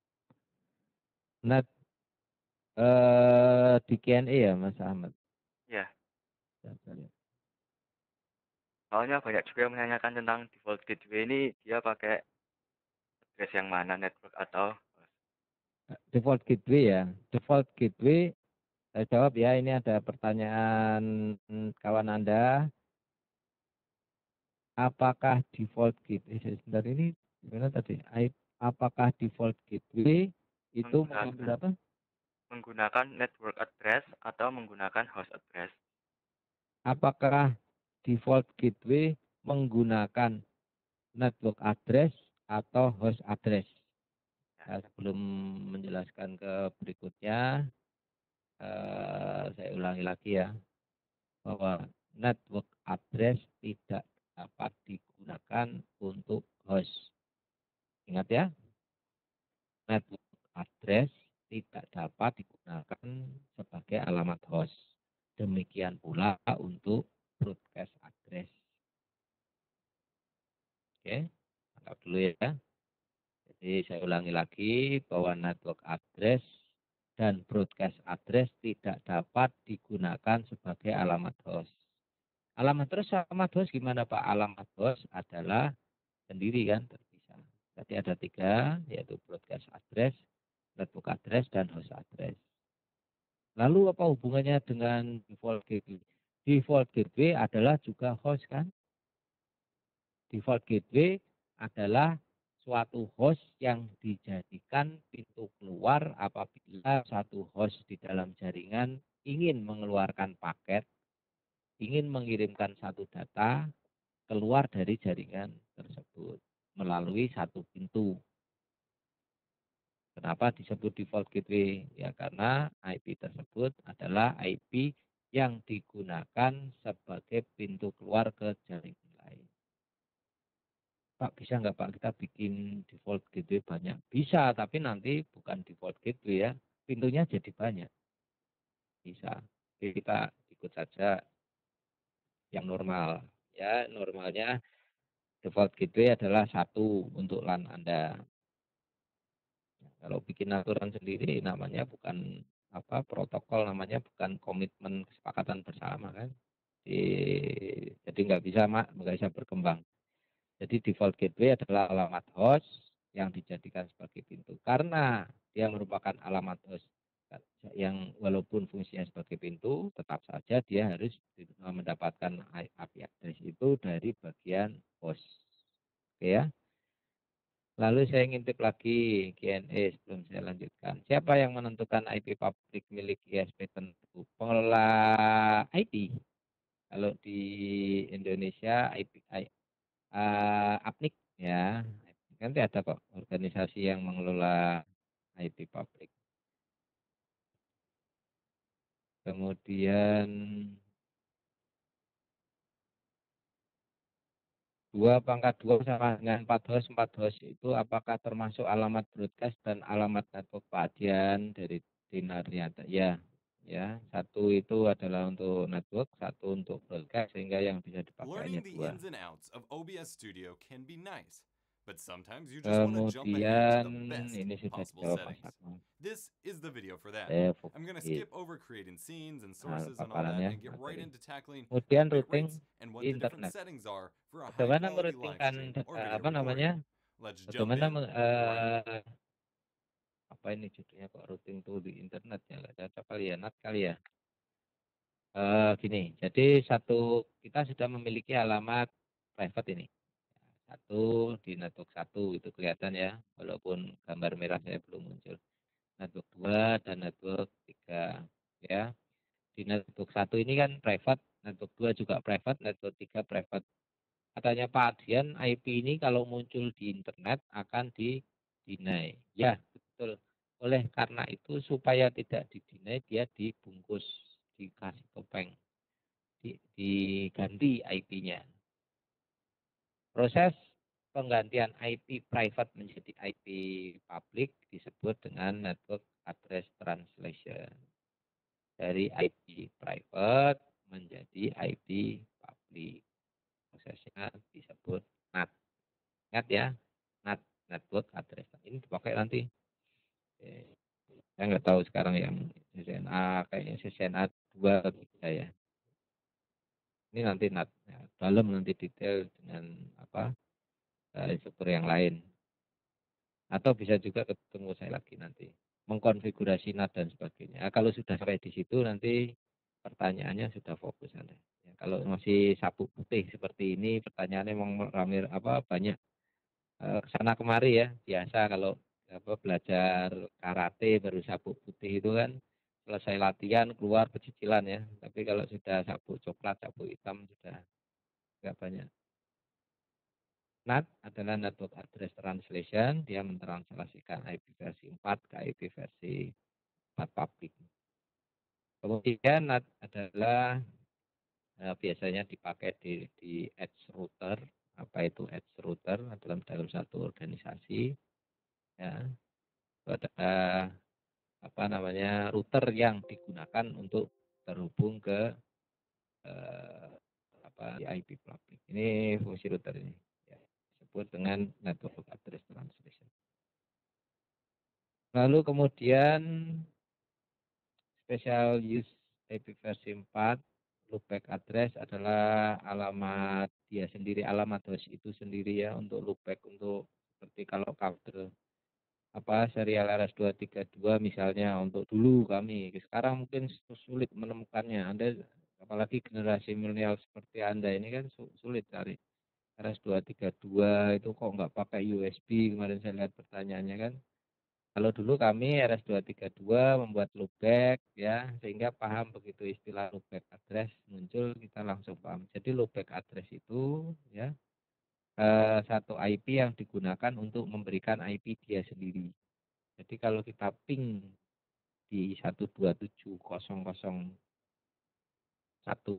S1: Net eh, di Q and A ya Mas Ahmad.
S2: Ya. Soalnya banyak juga yang menanyakan tentang default gateway ini, dia pakai address yang mana, network atau host?
S1: Default gateway ya. Default gateway, saya jawab ya, ini ada pertanyaan kawan Anda. Apakah default gateway, sebentar ini gimana tadi? Apakah default gateway itu mengambil apa?
S2: Menggunakan network address atau menggunakan host address?
S1: Apakah default gateway menggunakan network address atau host address? Nah, sebelum menjelaskan ke berikutnya, eh, saya ulangi lagi ya, bahwa network address tidak dapat digunakan untuk host. Ingat ya, network address tidak dapat digunakan sebagai alamat host. Demikian pula untuk broadcast address. Oke, tangkap dulu ya. Jadi saya ulangi lagi bahwa network address dan broadcast address tidak dapat digunakan sebagai alamat host. Alamat host alamat host gimana Pak? Alamat host adalah sendiri kan, terpisah. Tadi ada tiga, yaitu broadcast address, network address, dan host address. Lalu apa hubungannya dengan default gateway? Default gateway adalah juga host kan? Default gateway adalah suatu host yang dijadikan pintu keluar apabila satu host di dalam jaringan ingin mengeluarkan paket, ingin mengirimkan satu data keluar dari jaringan tersebut melalui satu pintu. Kenapa disebut default gateway? Ya karena I P tersebut adalah I P yang digunakan sebagai pintu keluar ke jaringan lain. Pak, bisa nggak Pak kita bikin default gateway banyak? Bisa, tapi nanti bukan default gateway ya. Pintunya jadi banyak. bisa. Jadi kita ikut saja yang normal. Ya, normalnya default gateway adalah satu untuk LAN Anda. Kalau bikin aturan sendiri namanya bukan apa protokol, namanya bukan komitmen kesepakatan bersama kan. Di, jadi nggak bisa mak nggak bisa berkembang. Jadi default gateway adalah alamat host yang dijadikan sebagai pintu karena dia merupakan alamat host yang walaupun fungsinya sebagai pintu tetap saja dia harus mendapatkan I P address itu dari bagian host. Oke ya. Lalu saya ngintip lagi Q and A sebelum saya lanjutkan. Siapa yang menentukan I P publik milik I S P tentu? Pengelola I P. Kalau di Indonesia I P I, uh, APNIK ya. Nanti ada kok organisasi yang mengelola I P publik. Kemudian dua pangkat dua sama dengan empat host, empat host itu apakah termasuk alamat broadcast dan alamat network Pak Adian dari Dinarnya? Ya, ya. Satu itu adalah untuk network, satu untuk broadcast sehingga yang bisa dipakai hanya
S3: Learning the
S1: dua.
S3: ins and outs of O B S Studio can be nice, but sometimes you just want to jump ahead to
S1: Kemudian
S3: the best
S1: ini sudah
S3: possible
S1: dijawab Mas
S3: settings.
S1: Akmal.
S3: This is the video for that.
S1: Saya
S3: I'm going to
S1: fokus
S3: skip over creating scenes and
S1: nah,
S3: sources and all that
S1: paparannya
S3: and get right
S1: materi.
S3: into tackling
S1: Kemudian
S3: bit
S1: routing
S3: rates and what
S1: di
S3: the different
S1: internet.
S3: settings are for a high
S1: Bagaimana
S3: quality live
S1: meroutingkan
S3: stream or
S1: uh,
S3: video
S1: apa
S3: recording.
S1: namanya?
S3: Let's jump
S1: Bagaimana
S3: in right
S1: uh, apa ini judulnya kok routing to di internet ya? Cocok kali ya, nat kali ya. Uh, gini, jadi satu kita sudah memiliki alamat private ini. Satu di network satu itu kelihatan ya, walaupun gambar merah saya belum muncul. Network dua dan network tiga ya. Di network satu ini kan private, network dua juga private, network tiga private. Katanya Pak Adian, I P ini kalau muncul di internet akan di deny. Ya, betul. Oleh karena itu supaya tidak di deny dia dibungkus, dikasih topeng, di, diganti I P-nya. Proses penggantian I P private menjadi I P public disebut dengan network address translation. Dari I P private menjadi I P public. Prosesnya disebut N A T. Ingat ya, N A T, network address. Ini dipakai nanti. Saya nggak tahu sekarang yang C C N A, kayaknya C C N A dua atau tiga ya. Ini nanti N A T. Ya, dalam nanti detail dengan apa instruktur yang lain. Atau bisa juga ketemu saya lagi nanti. Mengkonfigurasi N A T dan sebagainya. Nah, kalau sudah sampai di situ nanti pertanyaannya sudah fokus Anda. Ya, kalau masih sapu putih seperti ini pertanyaannya memang ramir apa banyak eh, kesana kemari ya biasa kalau apa belajar karate baru sapu putih itu kan selesai latihan keluar pecicilan ya. Tapi kalau sudah sapu coklat sapu hitam sudah nggak banyak. N A T adalah Network Address Translation, dia mentranslasikan I P versi empat ke I P versi empat public. Kemudian N A T adalah eh, biasanya dipakai di, di edge router. Apa itu edge router? Dalam dalam satu organisasi, ya, itu adalah apa namanya router yang digunakan untuk terhubung ke eh, apa I P public. Ini fungsi router ini. Ya, disebut dengan Network Address Translation. Lalu kemudian special use I P versi empat loopback address adalah alamat dia sendiri, alamat host itu sendiri ya untuk loopback untuk seperti kalau kabel apa serial R S dua tiga dua misalnya untuk dulu kami sekarang mungkin sulit menemukannya. Anda apalagi generasi milenial seperti Anda ini kan sulit cari R S dua tiga dua itu kok nggak pakai U S B kemarin saya lihat pertanyaannya kan. Kalau dulu kami R S dua tiga dua membuat loopback ya sehingga paham begitu istilah loopback address muncul kita langsung paham. Jadi loopback address itu ya eh, satu I P yang digunakan untuk memberikan I P dia sendiri. Jadi kalau kita ping di satu dua tujuh nol nol satu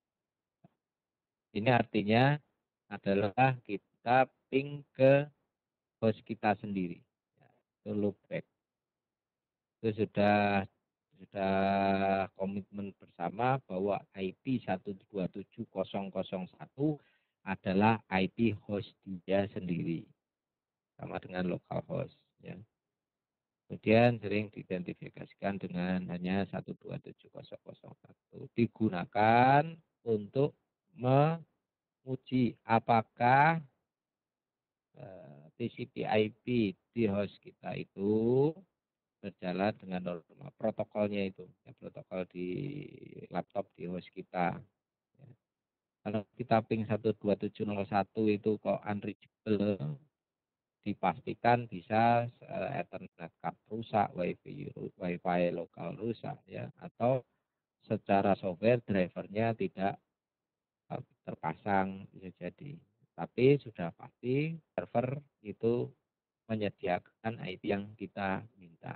S1: ini artinya adalah kita ping ke host kita sendiri. Ya, itu loopback. Itu sudah sudah komitmen bersama bahwa I P satu dua tujuh nol nol satu adalah I P host dia sendiri, sama dengan local host. Ya. Kemudian sering diidentifikasikan dengan hanya satu dua tujuh nol nol satu. Digunakan untuk menguji apakah eh, T C P I P di host kita itu berjalan dengan norma protokolnya itu, ya, protokol di laptop di host kita. Ya. Kalau kita ping satu dua tujuh nol satu itu kok unreachable, dipastikan bisa uh, Ethernet card rusak, WiFi WiFi lokal rusak, ya, atau secara software drivernya tidak uh, terpasang, bisa jadi. Tapi sudah pasti server itu menyediakan I P yang kita minta.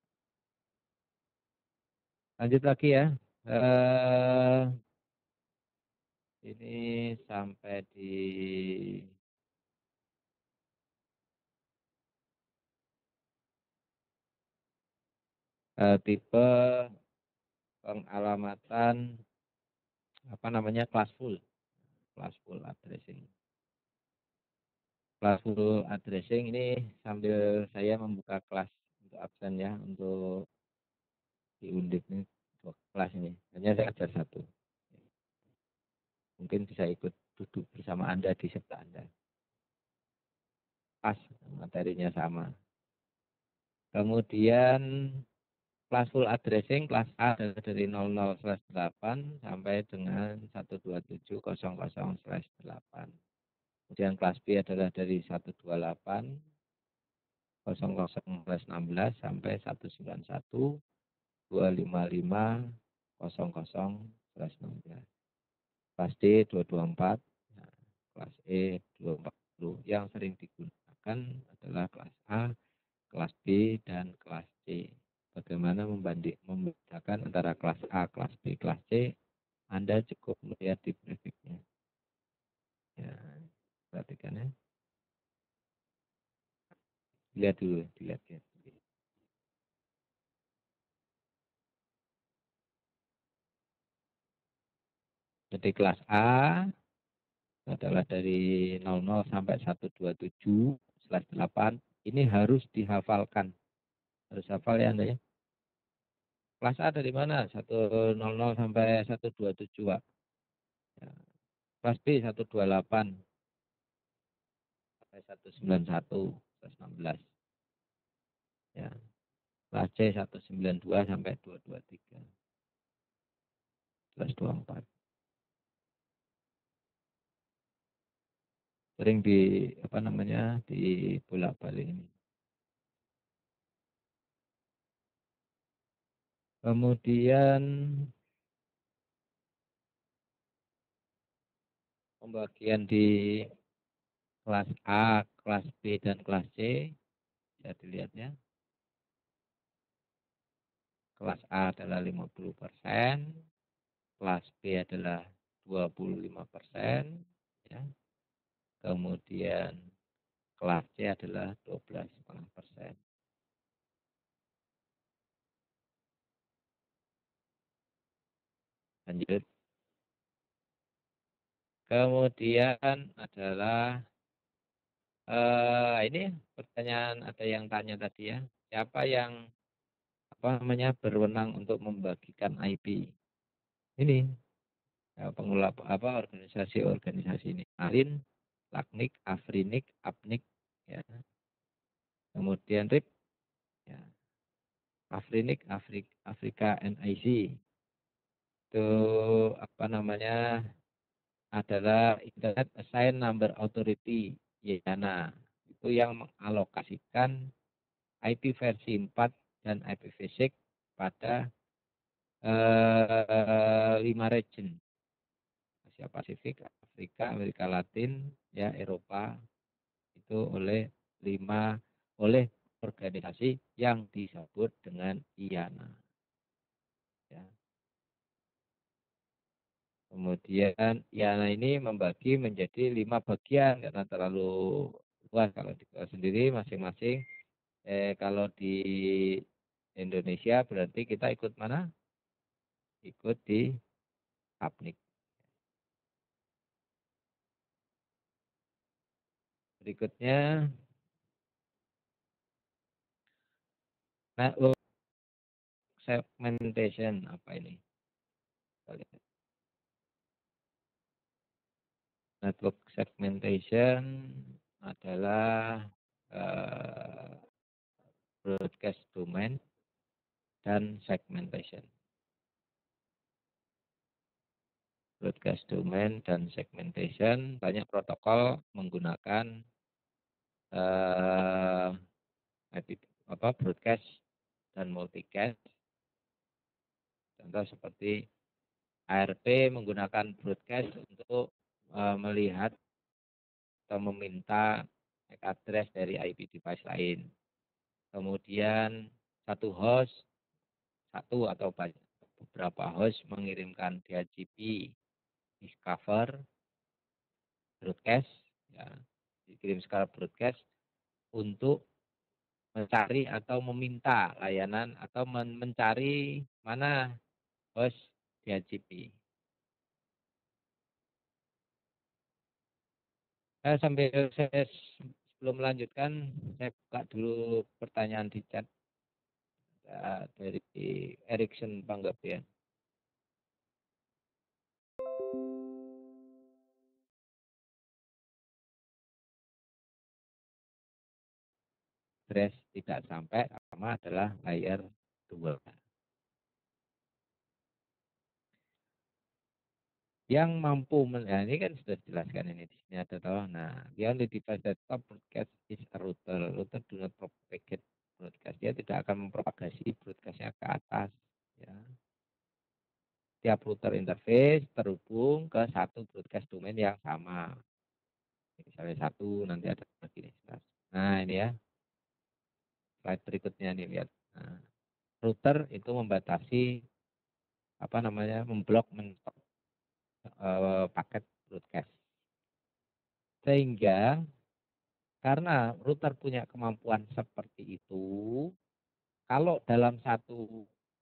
S1: Lanjut lagi ya. Uh, ini sampai di uh, tipe pengalamatan apa namanya kelas full, kelas full addressing. Kelas full addressing ini sambil saya membuka kelas untuk absen ya, untuk di Undip ini dua kelas ini, hanya saya ajar satu. Mungkin bisa ikut duduk bersama Anda di sebelah Anda. Pas materinya sama. Kemudian kelas full addressing kelas A adalah dari nol nol slash delapan sampai dengan satu dua tujuh nol nol slash delapan. Kemudian kelas B adalah dari seratus dua puluh delapan nol nol slash enam belas sampai seratus sembilan puluh satu dua lima lima nol nol slash enam belas. Kelas D dua ratus dua puluh empat, nah, kelas E dua ratus empat puluh. Yang sering digunakan adalah kelas A, kelas B, dan kelas C. Bagaimana membanding membedakan antara kelas A, kelas B, kelas C? Anda cukup melihat di grafiknya. Ya, perhatikan ya. Lihat dulu, dilihat ya. Jadi kelas A adalah dari nol nol sampai seratus dua puluh tujuh slash delapan. Ini harus dihafalkan. Harus hafal ya Anda ya. Kelas A dari mana? seratus sampai seratus dua puluh tujuh, Pak. Ya. Kelas B seratus dua puluh delapan sampai seratus sembilan puluh satu slash enam belas. Ya. Kelas C seratus sembilan puluh dua sampai dua ratus dua puluh tiga slash dua puluh empat. Sering di apa namanya di bolak-balik ini. Kemudian pembagian di kelas A, kelas B, dan kelas C bisa dilihat ya. Kelas A adalah lima puluh persen, kelas B adalah dua puluh lima persen, ya. Kemudian kelas C adalah dua belas koma lima persen. Lanjut. Kemudian adalah eh, ini pertanyaan, ada yang tanya tadi ya, siapa yang apa namanya berwenang untuk membagikan I P? Ini ya, pengelola apa organisasi-organisasi ini, Alin, Laknik, Afrinik, Apnik, ya. Kemudian R I P, ya. Afrinik, Afrik, Afrika N I C, itu apa namanya adalah Internet Assign Number Authority, I A N A, itu yang mengalokasikan I P versi empat dan I P v enam pada eh, lima region, Asia Pasifik, Afrika, Amerika Latin, ya, Eropa, itu oleh lima oleh organisasi yang disebut dengan I A N A. Ya. Kemudian I A N A ini membagi menjadi lima bagian karena terlalu luas kalau di sendiri masing-masing. Eh, kalau di Indonesia berarti kita ikut mana? Ikut di Hapnik. Berikutnya network segmentation. Apa ini? Network segmentation adalah uh, broadcast domain dan segmentation. Broadcast domain dan segmentation, banyak protokol menggunakan uh, apa broadcast dan multicast. Contoh seperti A R P menggunakan broadcast untuk uh, melihat atau meminta M A C address dari I P device lain. Kemudian satu host, satu atau banyak, beberapa host mengirimkan D H C P discover broadcast, ya, dikirim secara broadcast untuk mencari atau meminta layanan atau men mencari mana host D H C P. Saya sambil saya sebelum melanjutkan, saya buka dulu pertanyaan di chat ya, dari Erikson Panggabean. Address tidak sampai sama adalah layer dua. Yang mampu, nah ini kan sudah dijelaskan ini di sini ada tahu. Nah, the only device that top broadcast is a router. Router do not propagate broadcast. Dia tidak akan mempropagasi broadcastnya ke atas. Ya. Tiap router interface terhubung ke satu broadcast domain yang sama. Misalnya satu, nanti ada lagi nih. Nah ini ya, slide berikutnya nih lihat. Nah, router itu membatasi apa namanya, memblok menstop uh, paket broadcast. Sehingga karena router punya kemampuan seperti itu, kalau dalam satu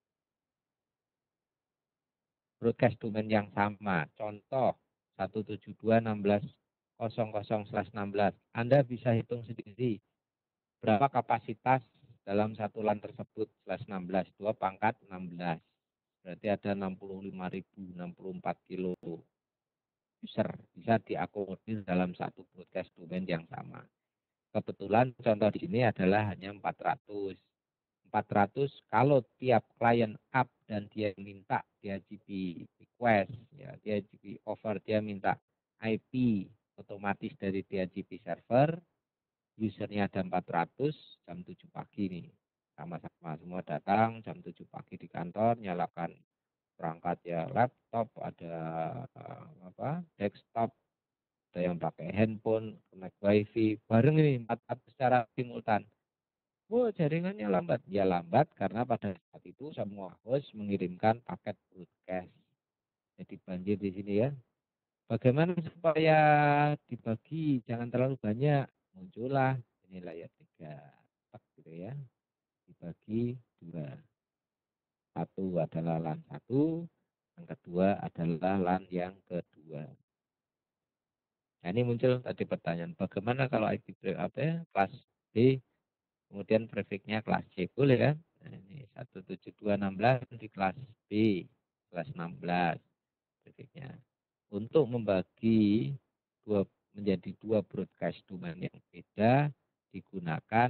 S1: broadcast domain yang sama, contoh satu tujuh dua enam belas nol nol slash enam belas, Anda bisa hitung sendiri berapa kapasitas dalam satu LAN tersebut slash enam belas, dua pangkat enam belas. Berarti ada enam puluh lima ribu enam puluh empat kilo user bisa diakomodir dalam satu broadcast domain yang sama. Kebetulan contoh di sini adalah hanya empat ratus. empat ratus kalau tiap klien up dan dia minta D H C P request, ya, D H C P over, dia minta I P otomatis dari D H C P server, usernya ada empat ratus, jam tujuh pagi nih. Sama-sama semua datang jam tujuh pagi di kantor, nyalakan perangkat ya, laptop, ada apa, desktop, ada yang pakai handphone, connect wifi, bareng ini empat ratus secara simultan. Oh, jaringannya lambat. Ya lambat karena pada saat itu semua host mengirimkan paket broadcast. Jadi banjir di sini ya. Bagaimana supaya dibagi jangan terlalu banyak? Muncullah ini layar tiga, gitu ya. Dibagi dua. Satu adalah LAN satu, yang kedua adalah LAN yang kedua. Nah, ini muncul tadi pertanyaan, bagaimana kalau I P apa ya, kelas B, kemudian prefixnya kelas C, boleh kan? Nah, ini satu tujuh dua enam belas di kelas B, kelas enam belas prefixnya. Untuk membagi dua menjadi dua broadcast domain yang beda, digunakan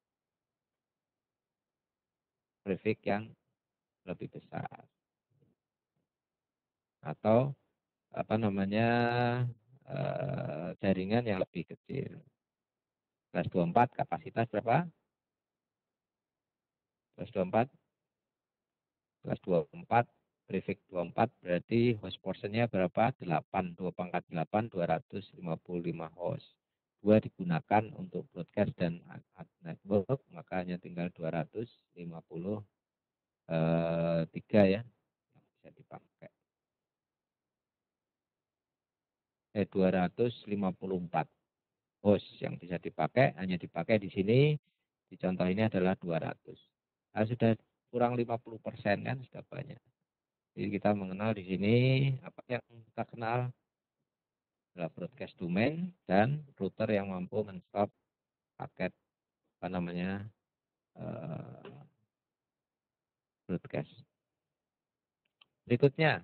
S1: prefix yang lebih besar. Atau apa namanya, eh, jaringan yang lebih kecil. Kelas dua puluh empat kapasitas berapa? Kelas dua puluh empat. Kelas dua puluh empat, prefix dua puluh empat berarti host portionnya berapa? delapan, dua pangkat delapan, dua ratus lima puluh lima host. Dua digunakan untuk broadcast dan ad network, maka hanya tinggal dua ratus lima puluh tiga ya yang bisa dipakai. Eh, dua ratus lima puluh empat host yang bisa dipakai, hanya dipakai di sini. Di contoh ini adalah dua ratus. Nah, sudah kurang lima puluh persen kan sudah banyak. Jadi kita mengenal di sini apa yang kita kenal adalah broadcast domain dan router yang mampu men-stop paket apa namanya uh, broadcast. Berikutnya,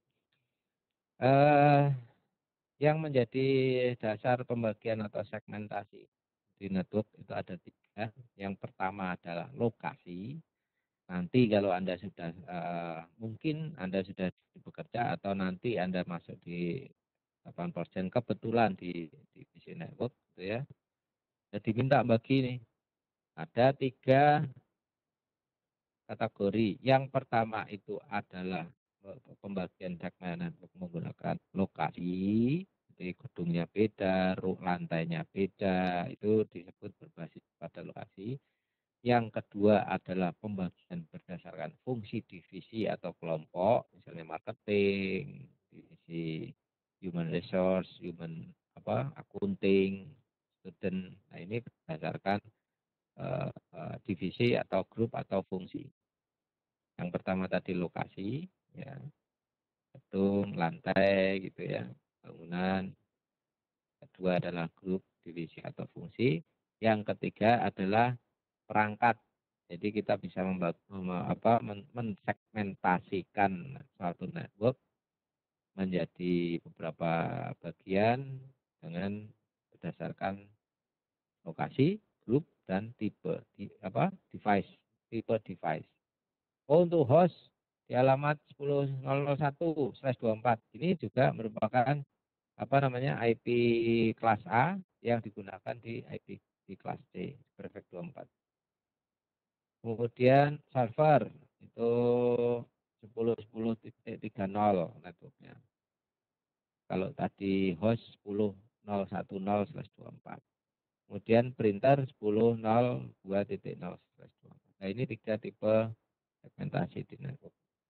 S1: uh, yang menjadi dasar pembagian atau segmentasi di network itu ada tiga. Yang pertama adalah lokasi. Nanti kalau Anda sudah uh, mungkin Anda sudah bekerja atau nanti Anda masuk di delapan persen kebetulan di divisi network gitu ya. Jadi minta bagi nih. Ada tiga kategori. Yang pertama itu adalah pembagian segmen network menggunakan lokasi. Jadi gedungnya beda, lantainya beda, itu disebut berbasis pada lokasi. Yang kedua adalah pembagian berdasarkan fungsi divisi atau kelompok, misalnya marketing, divisi human resource, human apa, accounting, student. Nah, ini berdasarkan uh, uh, divisi atau grup atau fungsi. Yang pertama tadi lokasi, ya, gedung, lantai, gitu ya, bangunan. Kedua adalah grup, divisi atau fungsi. Yang ketiga adalah perangkat. Jadi kita bisa membagi, apa, mensegmentasikan suatu network menjadi beberapa bagian dengan berdasarkan lokasi, grup, dan tipe, di, apa, device, tipe device. Oh, untuk host di alamat sepuluh titik nol nol satu slash dua puluh empat ini juga merupakan apa namanya I P kelas A yang digunakan di I P di kelas C Perfect dua puluh empat. Kemudian server itu sepuluh sepuluh titik tiga nol networknya. Kalau tadi host sepuluh titik nol satu nol slash dua puluh empat. Kemudian printer sepuluh titik nol dua titik nol slash dua puluh empat. Nah, ini tiga tipe segmentasi di network.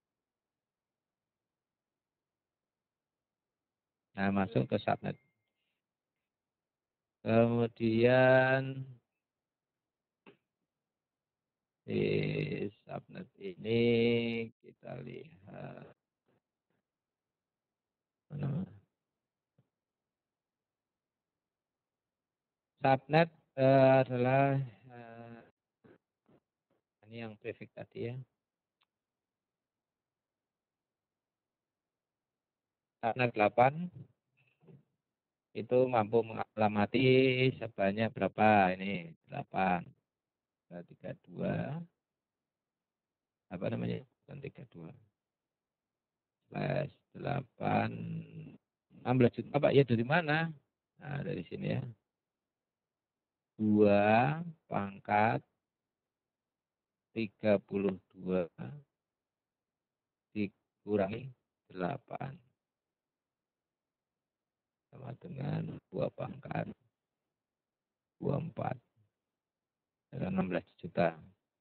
S1: Nah, masuk ke subnet. Kemudian di subnet ini kita lihat mana? Subnet uh, adalah uh, ini yang prefix tadi ya. Subnet delapan itu mampu mengalamati sebanyak berapa ini? delapan, tiga puluh dua, apa namanya? Bukan tiga puluh dua. Slash delapan, enam belas juta, Pak, ya dari mana? Nah, dari sini ya. dua pangkat tiga puluh dua dikurangi delapan sama dengan dua pangkat dua puluh empat dengan enam belas juta.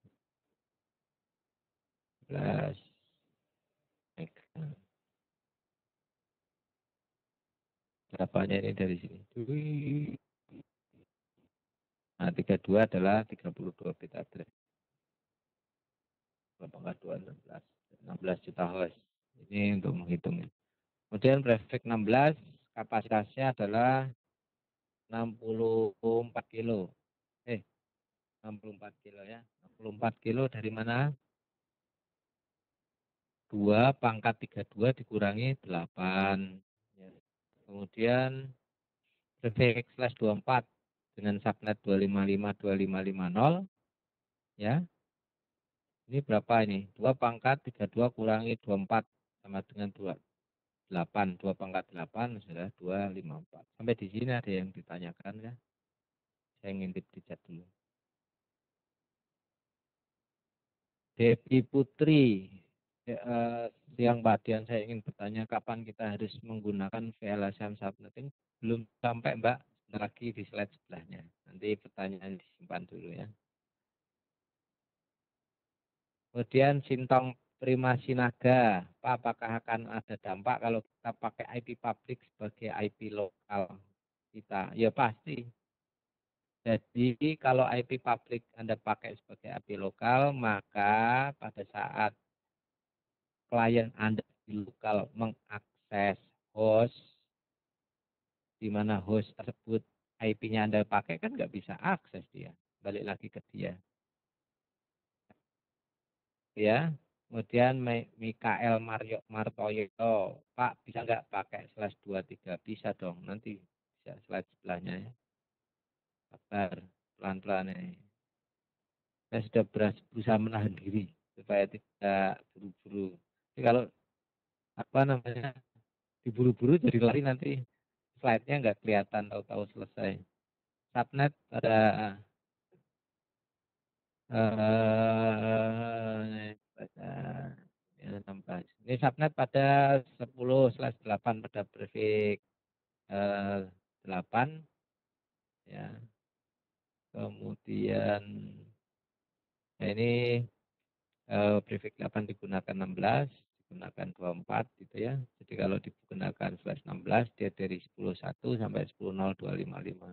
S1: enam belas berapanya ini dari sini? Nah, tiga puluh dua adalah tiga puluh dua bit address. dua pangkat dua, enam belas. enam belas juta host. Ini untuk menghitungnya. Kemudian prefix enam belas, kapasitasnya adalah enam puluh empat kilo. Eh, enam puluh empat kilo ya. enam puluh empat kilo dari mana? dua pangkat tiga puluh dua dikurangi delapan. Kemudian prefix slash dua puluh empat dengan subnet dua lima lima dua lima lima nol. Ya. Ini berapa ini? dua pangkat tiga puluh dua kurangi dua puluh empat sama dengan dua puluh delapan. dua pangkat delapan sudah dua ratus lima puluh empat. Sampai di sini ada yang ditanyakan ya. Saya ngintip di chat dulu. Devi Putri, ya, uh, siang Mbak Dian, saya ingin bertanya kapan kita harus menggunakan V L S M subnetting. Belum sampai Mbak, lagi di slide sebelahnya. Nanti pertanyaan disimpan dulu ya. Kemudian Sintong Prima Sinaga, Pak, apakah akan ada dampak kalau kita pakai I P public sebagai I P lokal kita? Ya pasti. Jadi kalau I P public Anda pakai sebagai I P lokal, maka pada saat klien Anda di lokal mengakses host, di mana host tersebut I P-nya Anda pakai, kan nggak bisa akses dia. Balik lagi ke dia. Ya, kemudian Mikael Mario Martoyo, Pak bisa nggak pakai slash dua puluh tiga? Bisa dong, nanti bisa slide sebelahnya ya. Sabar, pelan-pelan ini. Saya sudah berusaha menahan diri supaya tidak buru-buru. Jadi kalau apa namanya diburu-buru jadi lari, nanti slide-nya nggak kelihatan, tahu-tahu selesai. Subnet pada eh, pada ya, enam belas. Ini subnet pada sepuluh slash delapan pada prefix eh, delapan ya. Kemudian ya ini eh, prefix delapan digunakan enam belas, digunakan dua puluh empat gitu ya. Jadi kalau digunakan slash enam belas dia dari sepuluh satu sampai sepuluh nol dua lima lima.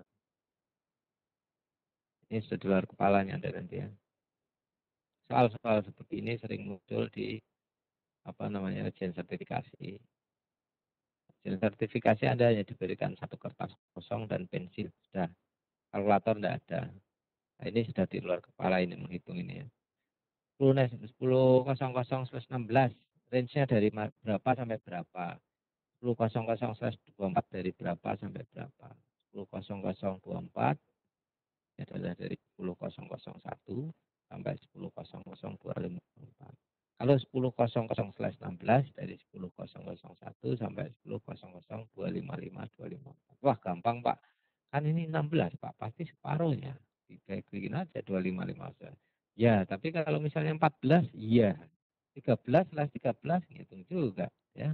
S1: Ini sudah di luar kepalanya Anda nanti ya. Soal-soal seperti ini sering muncul di apa namanya ujian sertifikasi. Ujian sertifikasi Anda hanya diberikan satu kertas kosong dan pensil, sudah. Kalkulator tidak ada. Nah, ini sudah di luar kepala ini menghitung ini ya. sepuluh enam belas range-nya dari berapa sampai berapa? sepuluh slash dua puluh empat dari berapa sampai berapa? sepuluh dua puluh empat adalah dari sepuluh satu sampai sepuluh dua lima empat. Kalau sepuluh slash enam belas dari sepuluh satu sampai sepuluh dua lima lima dua lima empat. Wah gampang Pak, kan ini enam belas Pak, pasti separuhnya. Bikin aja dua lima lima. Ya, tapi kalau misalnya empat belas, iya. tiga belas slash tiga belas, ngitung juga ya.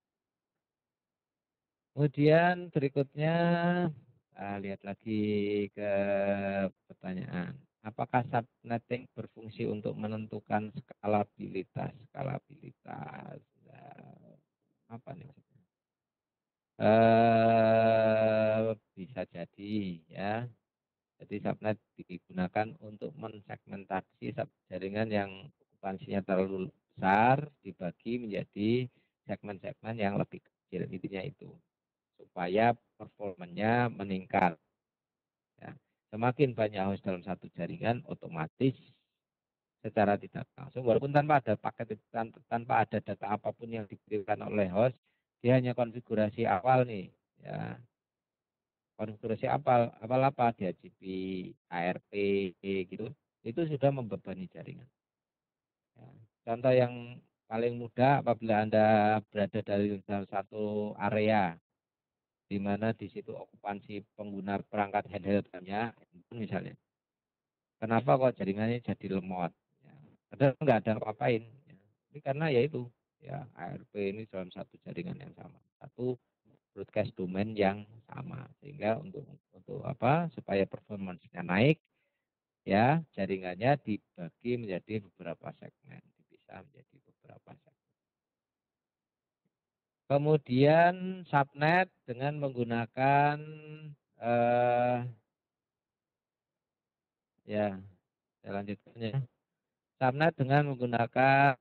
S1: Kemudian berikutnya, nah, lihat lagi ke pertanyaan. Apakah subnetting berfungsi untuk menentukan skalabilitas? Skalabilitas, nah, apa nih maksudnya? Eh, bisa jadi ya. Jadi subnet digunakan untuk mensegmentasi jaringan yang okupansinya terlalu besar, dibagi menjadi segmen-segmen yang lebih kecil, intinya itu supaya performanya meningkat. Ya. Semakin banyak host dalam satu jaringan, otomatis secara tidak langsung, walaupun tanpa ada paket, tanpa ada data apapun yang diberikan oleh host, dia hanya konfigurasi awal nih, ya. Konfigurasi apal, apal apa, D H C P, A R P, gitu, itu sudah membebani jaringan. Ya. Contoh yang paling mudah apabila Anda berada dari dalam satu area di mana di situ okupansi pengguna perangkat handheld banyak, misalnya. Kenapa kok jaringannya jadi lemot? Ya. Padahal nggak ada apa-apain. Ya. Ini karena ya itu, ya A R P ini dalam satu jaringan yang sama, satu broadcast domain yang sama, sehingga untuk untuk apa? Supaya performance-nya naik, ya jaringannya dibagi menjadi beberapa segmen, dipisah menjadi beberapa segmen. Kemudian subnet dengan menggunakan eh, ya, saya lanjutkan ya. Subnet dengan menggunakan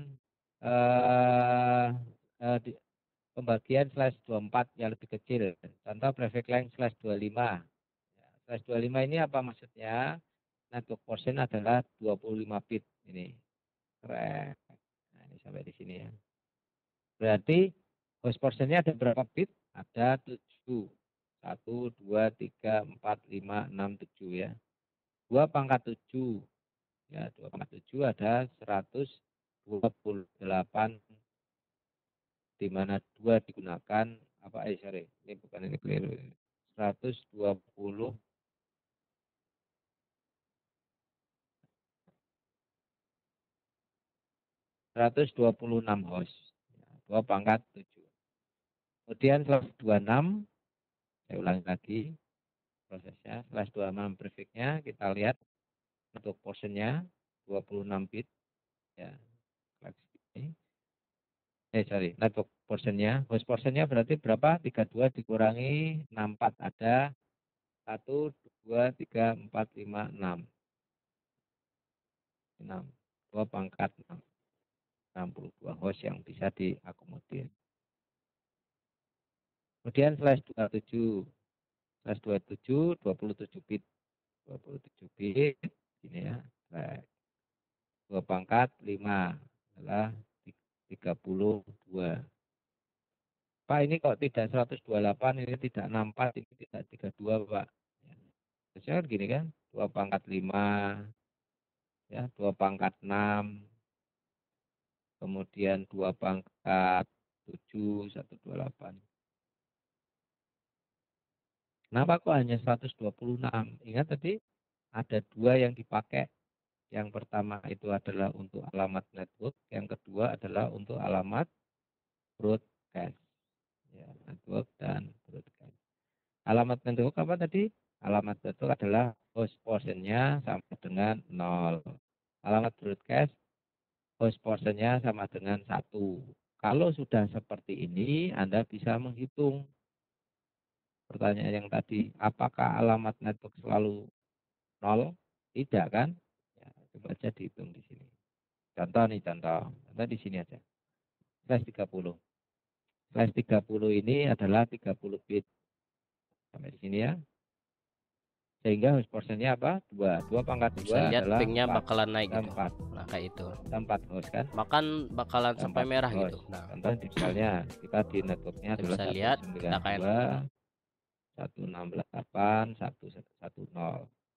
S1: eh, eh, di, pembagian slash dua puluh empat yang lebih kecil. Contoh prefix length slash dua puluh lima. Ya, slash dua puluh lima ini apa maksudnya? Network portion adalah dua puluh lima bit ini. Keren. Nah, ini sampai di sini ya. Berarti host portionnya ada berapa bit? Ada tujuh. satu, dua, tiga, empat, lima, enam, tujuh ya. dua pangkat tujuh. Ya, dua pangkat tujuh ada seratus dua puluh delapan, di mana dua digunakan apa eh sorry, ini bukan ini keliru. seratus dua puluh seratus dua puluh enam host. Ya, dua pangkat tujuh. Kemudian slash dua puluh enam, saya ulangi lagi prosesnya. Slash dua puluh enam prefixnya kita lihat untuk portionnya dua puluh enam bit ya. Eh sorry, network portionnya, host portionnya berarti berapa? tiga puluh dua dikurangi enam puluh empat ada satu, dua, tiga, empat, lima, enam. enam. dua pangkat enam. enam puluh dua host yang bisa diakomodir. Kemudian slash dua puluh tujuh. Slash dua puluh tujuh, dua puluh tujuh bit. dua puluh tujuh bit. Ini ya. dua pangkat lima adalah tiga puluh dua. Pak, ini kok tidak seratus dua puluh delapan, ini tidak enam puluh empat, ini tidak tiga puluh dua, Pak. Biasanya kan gini kan, dua pangkat lima, ya, dua pangkat enam, kemudian dua pangkat tujuh, seratus dua puluh delapan. Kenapa kok hanya seratus dua puluh enam? Ingat tadi ada dua yang dipakai. Yang pertama itu adalah untuk alamat network, yang kedua adalah untuk alamat broadcast. Ya, network dan broadcast. Alamat network apa tadi? Alamat network adalah host portionnya sama dengan nol. Alamat broadcast host portionnya sama dengan satu. Kalau sudah seperti ini, Anda bisa menghitung. Pertanyaan yang tadi, apakah alamat network selalu nol? Tidak kan? Ya, coba aja dihitung di sini. Contoh nih, contoh. Contoh di sini aja. Slash tiga puluh. Slash tiga puluh ini adalah tiga puluh bit. Sampai di sini ya. Sehingga host portionnya apa? dua. dua pangkat dua adalah
S4: pingnya
S1: empat.
S4: bakalan naik gitu.
S1: empat.
S4: Nah, kayak itu.
S1: empat host kan?
S4: Bahkan bakalan sampai merah host. Gitu. Nah,
S1: contoh misalnya kita di networknya adalah
S4: bisa lihat
S1: satu sembilan dua, satu enam delapan, satu satu nol.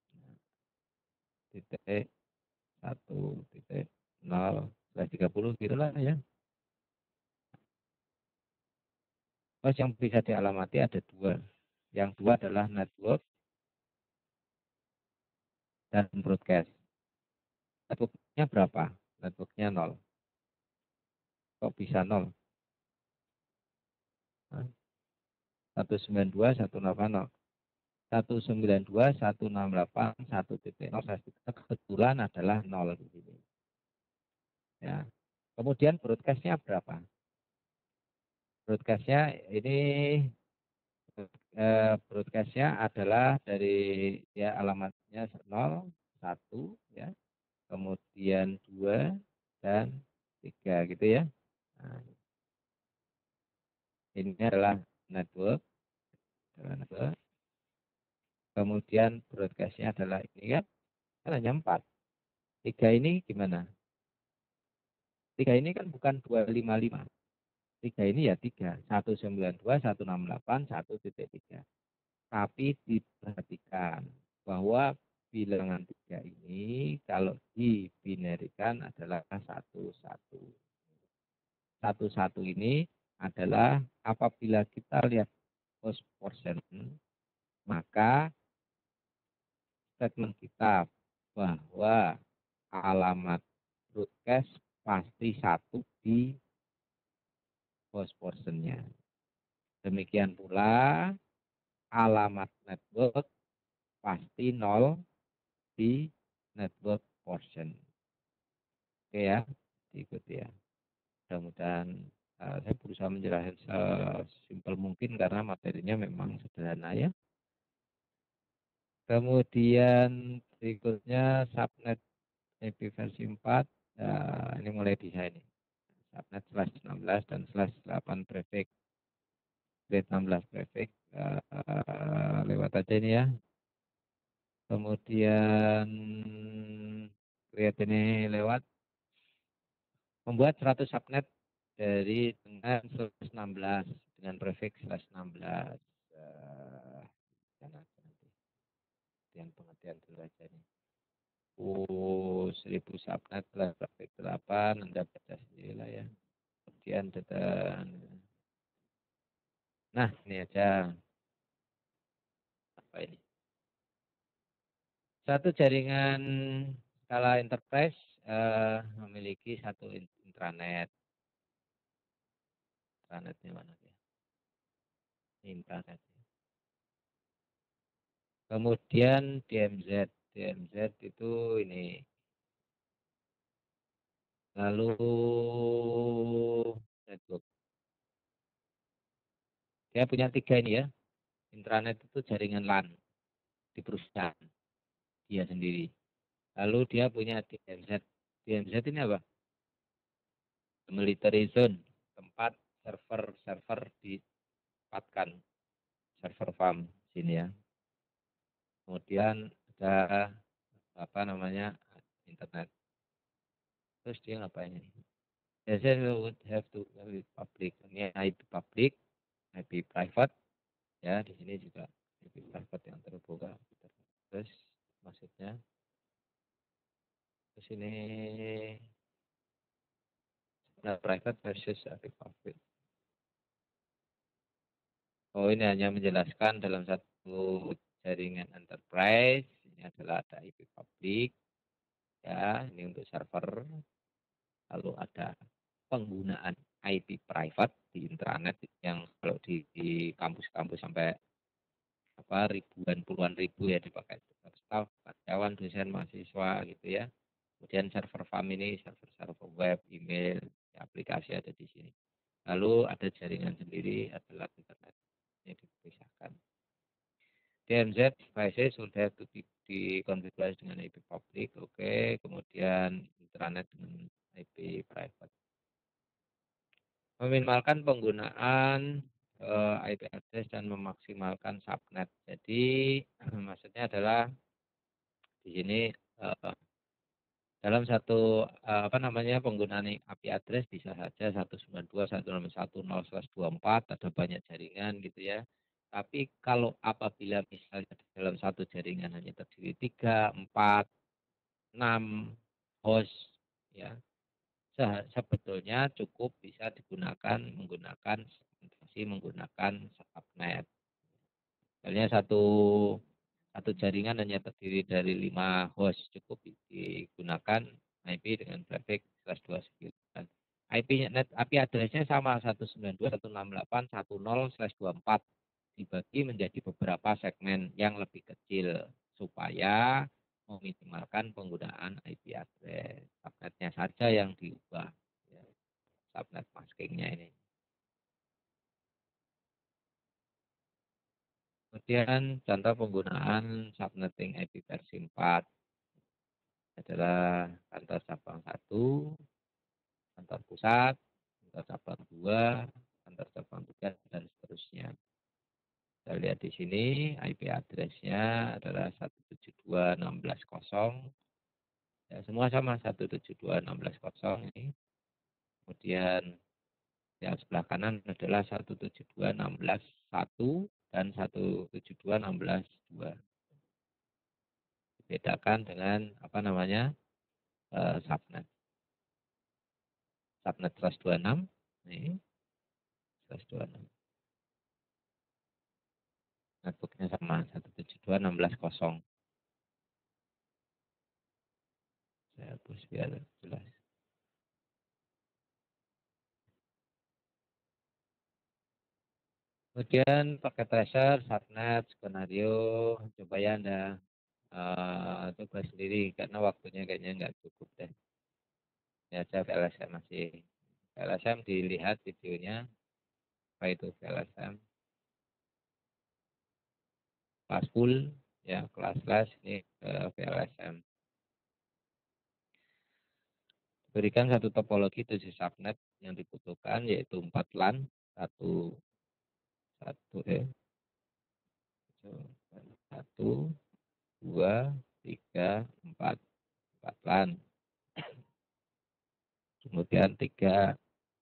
S1: Titik satu titik nol slash tiga puluh gitulah ya. Host yang bisa dialamati ada dua. Yang dua adalah network dan broadcast. Networknya berapa? Networknya nol. Kok bisa nol? satu sembilan dua, satu delapan nol. satu sembilan dua, satu enam delapan, satu titik nol. Kebetulan adalah nol di sini. Ya. Kemudian broadcastnya berapa? Broadcastnya ini eh, broadcastnya adalah dari ya alamatnya nol, satu ya, kemudian dua dan tiga gitu ya. Nah, ini adalah network, adalah network. Kemudian broadcastnya adalah ini kan, kan hanya empat. Tiga ini gimana? Tiga ini kan bukan dua lima lima. Tiga ini ya tiga, satu sembilan dua, satu enam delapan, satu titik tiga. Tapi diperhatikan bahwa bilangan tiga ini kalau dibinarikan adalah satu satu. Satu satu ini adalah apabila kita lihat host portion, maka statement kita bahwa alamat broadcast pasti satu di host portionnya. Demikian pula alamat network pasti nol di network portion. Oke ya, diikuti ya. Mudah-mudahan uh, saya berusaha menjelaskan sesimpel mungkin karena materinya memang sederhana ya. Kemudian berikutnya subnet I P versi empat. Uh, ini mulai desain nih. Subnet slash enam belas dan slash delapan prefix. Grade enam belas prefix. Uh, uh, lewat aja ini ya. Kemudian lihat ini lewat. Membuat seratus subnet dari dengan slash enam belas dengan prefix slash enam belas. Uh, pengertian pengertian dulu aja nih. Oh, seribu subnet lah prefix delapan, Anda baca sendiri lah ya. Kemudian dan nah ini aja. Apa ini? Satu jaringan skala enterprise uh, memiliki satu intranet. Intranetnya mana ya? Intranet. Kemudian D M Z, D M Z itu ini. Lalu network. Dia punya tiga ini ya. Intranet itu jaringan LAN. di perusahaan dia sendiri. Lalu dia punya D M Z. D M Z ini apa? Military zone, tempat server-server ditempatkan, server farm sini ya. Kemudian ada apa namanya internet. Terus dia ngapain ini? Yes, would have to be public. Ini I P public, I P private. Ya, di sini juga I P private yang terbuka. Terus maksudnya terus ini nah, private versus I P public. Oh, ini hanya menjelaskan dalam satu jaringan enterprise ini adalah ada I P public. Ya, ini untuk server. Lalu ada penggunaan I P private di intranet yang kalau di, di kampus-kampus sampai apa ribuan puluhan ribu ya dipakai staff, karyawan, dosen, mahasiswa gitu ya. Kemudian server farm ini server-server web, email, ya, aplikasi ada di sini. Lalu ada jaringan sendiri adalah internet yang dipisahkan. D M Z devices sudah have to di, dikonfigurasi dengan I P public, oke. Okay. Kemudian intranet dengan I P private. Meminimalkan penggunaan uh, I P address dan memaksimalkan subnet. Jadi maksudnya adalah di sini uh, dalam satu uh, apa namanya penggunaan I P address bisa saja seratus sembilan puluh dua titik seratus enam puluh satu titik nol titik dua puluh empat ada banyak jaringan gitu ya. Tapi kalau apabila misalnya dalam satu jaringan hanya terdiri tiga, empat, enam host ya, sebetulnya cukup bisa digunakan menggunakan segmentasi menggunakan subnet. Misalnya satu satu jaringan hanya terdiri dari lima host, cukup digunakan I P dengan traffic seratus dua puluh sembilan. I P net I P address-nya sama seratus sembilan puluh dua titik seratus enam puluh delapan titik sepuluh titik dua puluh empat dibagi menjadi beberapa segmen yang lebih kecil supaya meminimalkan penggunaan I P address. Subnetnya saja yang diubah. Ya, subnet maskingnya ini. Kemudian contoh penggunaan subnetting I P versi empat adalah kantor cabang satu, kantor pusat, kantor cabang dua, kantor cabang tiga, dan seterusnya. Kita lihat di sini I P address-nya adalah satu tujuh dua enam belas nol. Ya, semua sama satu tujuh dua enam belas nol ini. Kemudian yang sebelah kanan adalah satu tujuh dua enam belas satu dan satu tujuh dua enam belas dua. Dibedakan dengan apa namanya uh, subnet. Subnet seratus dua puluh enam ini seratus dua puluh enam. Netbooknya sama satu tujuh dua enam belas nol. Saya hapus biar jelas. Kemudian pakai tracer, subnet, skenario, coba ya Anda uh, coba sendiri karena waktunya kayaknya nggak cukup deh. Ya saya V L S M masih. V L S M dilihat videonya. Apa itu V L S M? Kelas full, ya kelas-kelas ini uh, V L S M. Berikan satu topologi tujuh subnet yang dibutuhkan yaitu empat LAN, satu satu eh satu dua tiga empat empat LAN. Kemudian tiga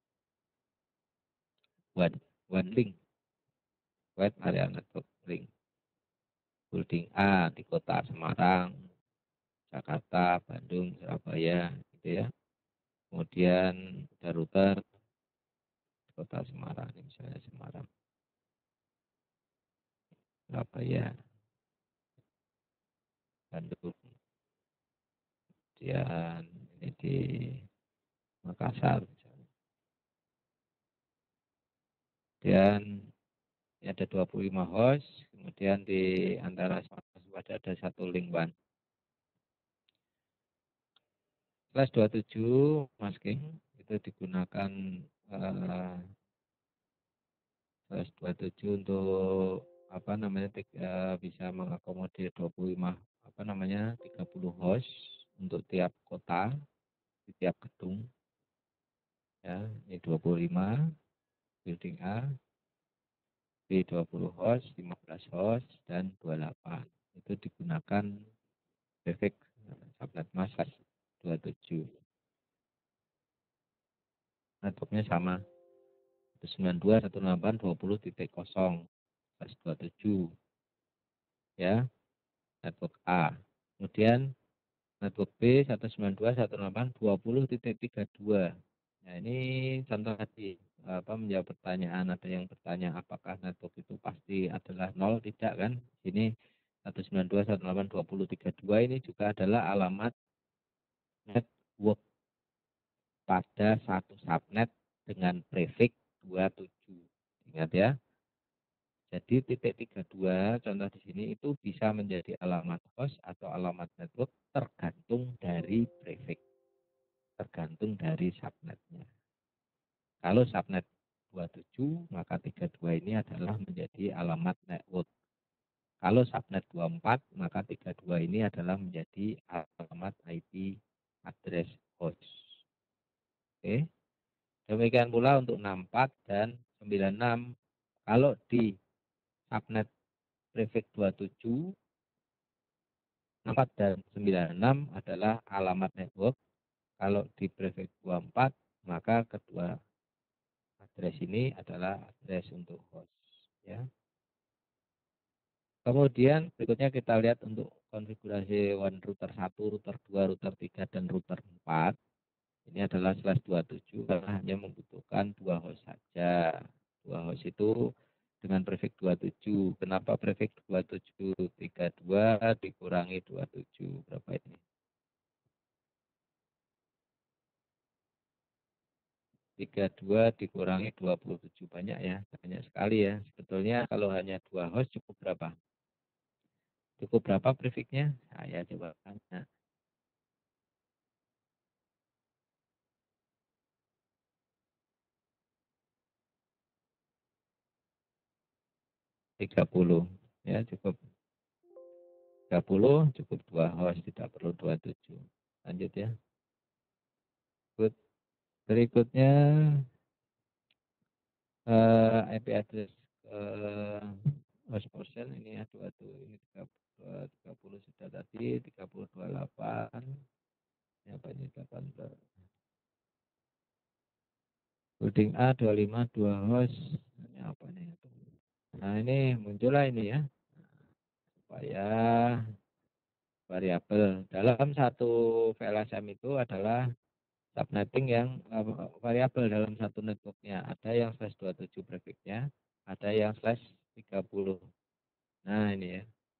S1: one one link, wide area network link. Building A di kota Semarang, Jakarta, Bandung, Surabaya, gitu ya. Kemudian ada router di kota Semarang, misalnya Semarang, Surabaya, Bandung. Kemudian ini di Makassar, misalnya. Kemudian ini ada dua puluh lima host, kemudian di antara ada satu link WAN. Kelas dua puluh tujuh masking itu digunakan eh, kelas dua puluh tujuh untuk apa namanya tik- eh, bisa mengakomodir dua puluh lima apa namanya tiga puluh host untuk tiap kota di tiap gedung ya. Ini dua puluh lima building A, B dua puluh host, lima belas host, dan dua puluh delapan itu digunakan prefix subnet mask dua puluh tujuh. Networknya sama seratus sembilan puluh dua titik seratus delapan dua puluh titik nol slash dua puluh tujuh ya, network A. Kemudian network B seratus sembilan puluh dua titik seratus delapan dua puluh titik tiga puluh dua. Nah, ini contoh tadi apa menjawab pertanyaan, ada yang bertanya apakah network itu pasti adalah nol, tidak kan? Ini seratus sembilan puluh dua titik seratus delapan dua puluh titik tiga puluh dua ini juga adalah alamat network pada satu subnet dengan prefix dua puluh tujuh. Ingat ya. Jadi titik tiga puluh dua contoh di sini itu bisa menjadi alamat host atau alamat network tergantung dari prefix, tergantung dari subnetnya. Kalau subnet dua puluh tujuh maka tiga puluh dua ini adalah menjadi alamat network. Kalau subnet dua puluh empat maka tiga puluh dua ini adalah menjadi alamat I P address host. Oke. Demikian pula untuk enam puluh empat dan sembilan puluh enam. Kalau di subnet prefix dua puluh tujuh, enam puluh empat dan sembilan puluh enam adalah alamat network. Kalau di prefix dua puluh empat, maka kedua address ini adalah address untuk host. Ya. Kemudian berikutnya kita lihat untuk konfigurasi one router satu, router dua, router tiga, dan router empat. Ini adalah slash dua puluh tujuh karena hanya membutuhkan dua host saja. Dua host itu dengan prefix dua puluh tujuh. Kenapa prefix dua puluh tujuh? tiga puluh dua dikurangi dua puluh tujuh. Berapa ini? tiga puluh dua dikurangi dua puluh tujuh. Banyak ya. Banyak sekali ya. Sebetulnya kalau hanya dua host cukup berapa? Cukup berapa prefixnya? Saya coba tanya. tiga puluh. Ya cukup. tiga puluh cukup dua host, tidak perlu dua puluh tujuh. Lanjut ya. Good. Berikutnya uh, I P address uh, host portion ini ya dua puluh ini tiga puluh sudah tadi, tiga puluh dua puluh delapan. Ini apa ini delapan belas. Building A dua puluh lima dua host. Ini apa nih? Nah, ini muncullah ini ya. Supaya variabel dalam satu V L S M itu adalah subnetting yang uh, variabel dalam satu networknya. Ada yang slash dua puluh tujuh prefixnya, ada yang slash tiga puluh. Nah ini ya.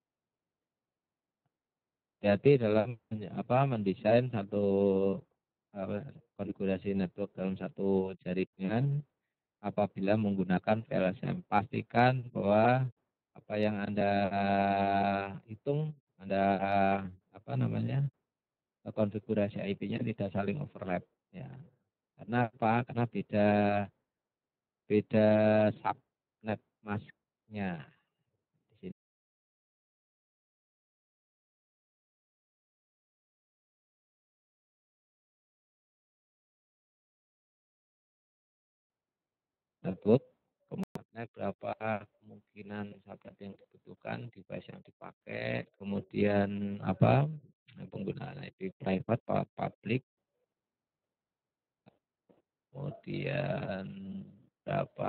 S1: Jadi dalam apa mendesain satu apa, konfigurasi network dalam satu jaringan apabila menggunakan V L S M, pastikan bahwa apa yang Anda hitung, Anda apa namanya konfigurasi I P-nya tidak saling overlap ya. Karena apa? Karena beda beda subnet masknya di sini. Network kemudian berapa kemungkinan subnet yang dibutuhkan, device yang dipakai, kemudian apa penggunaan I P private, public, kemudian berapa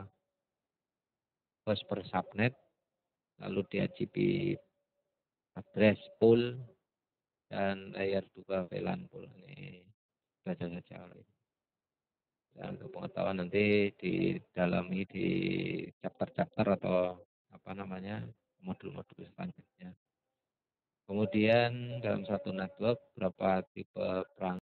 S1: host per subnet, lalu D H C P address pool, dan layer dua V LAN pool. Ini baca saja kalau ini. Dan untuk pengetahuan nanti di dalami di chapter-chapter atau apa namanya modul-modul selanjutnya. Kemudian dalam satu network berapa tipe perangkat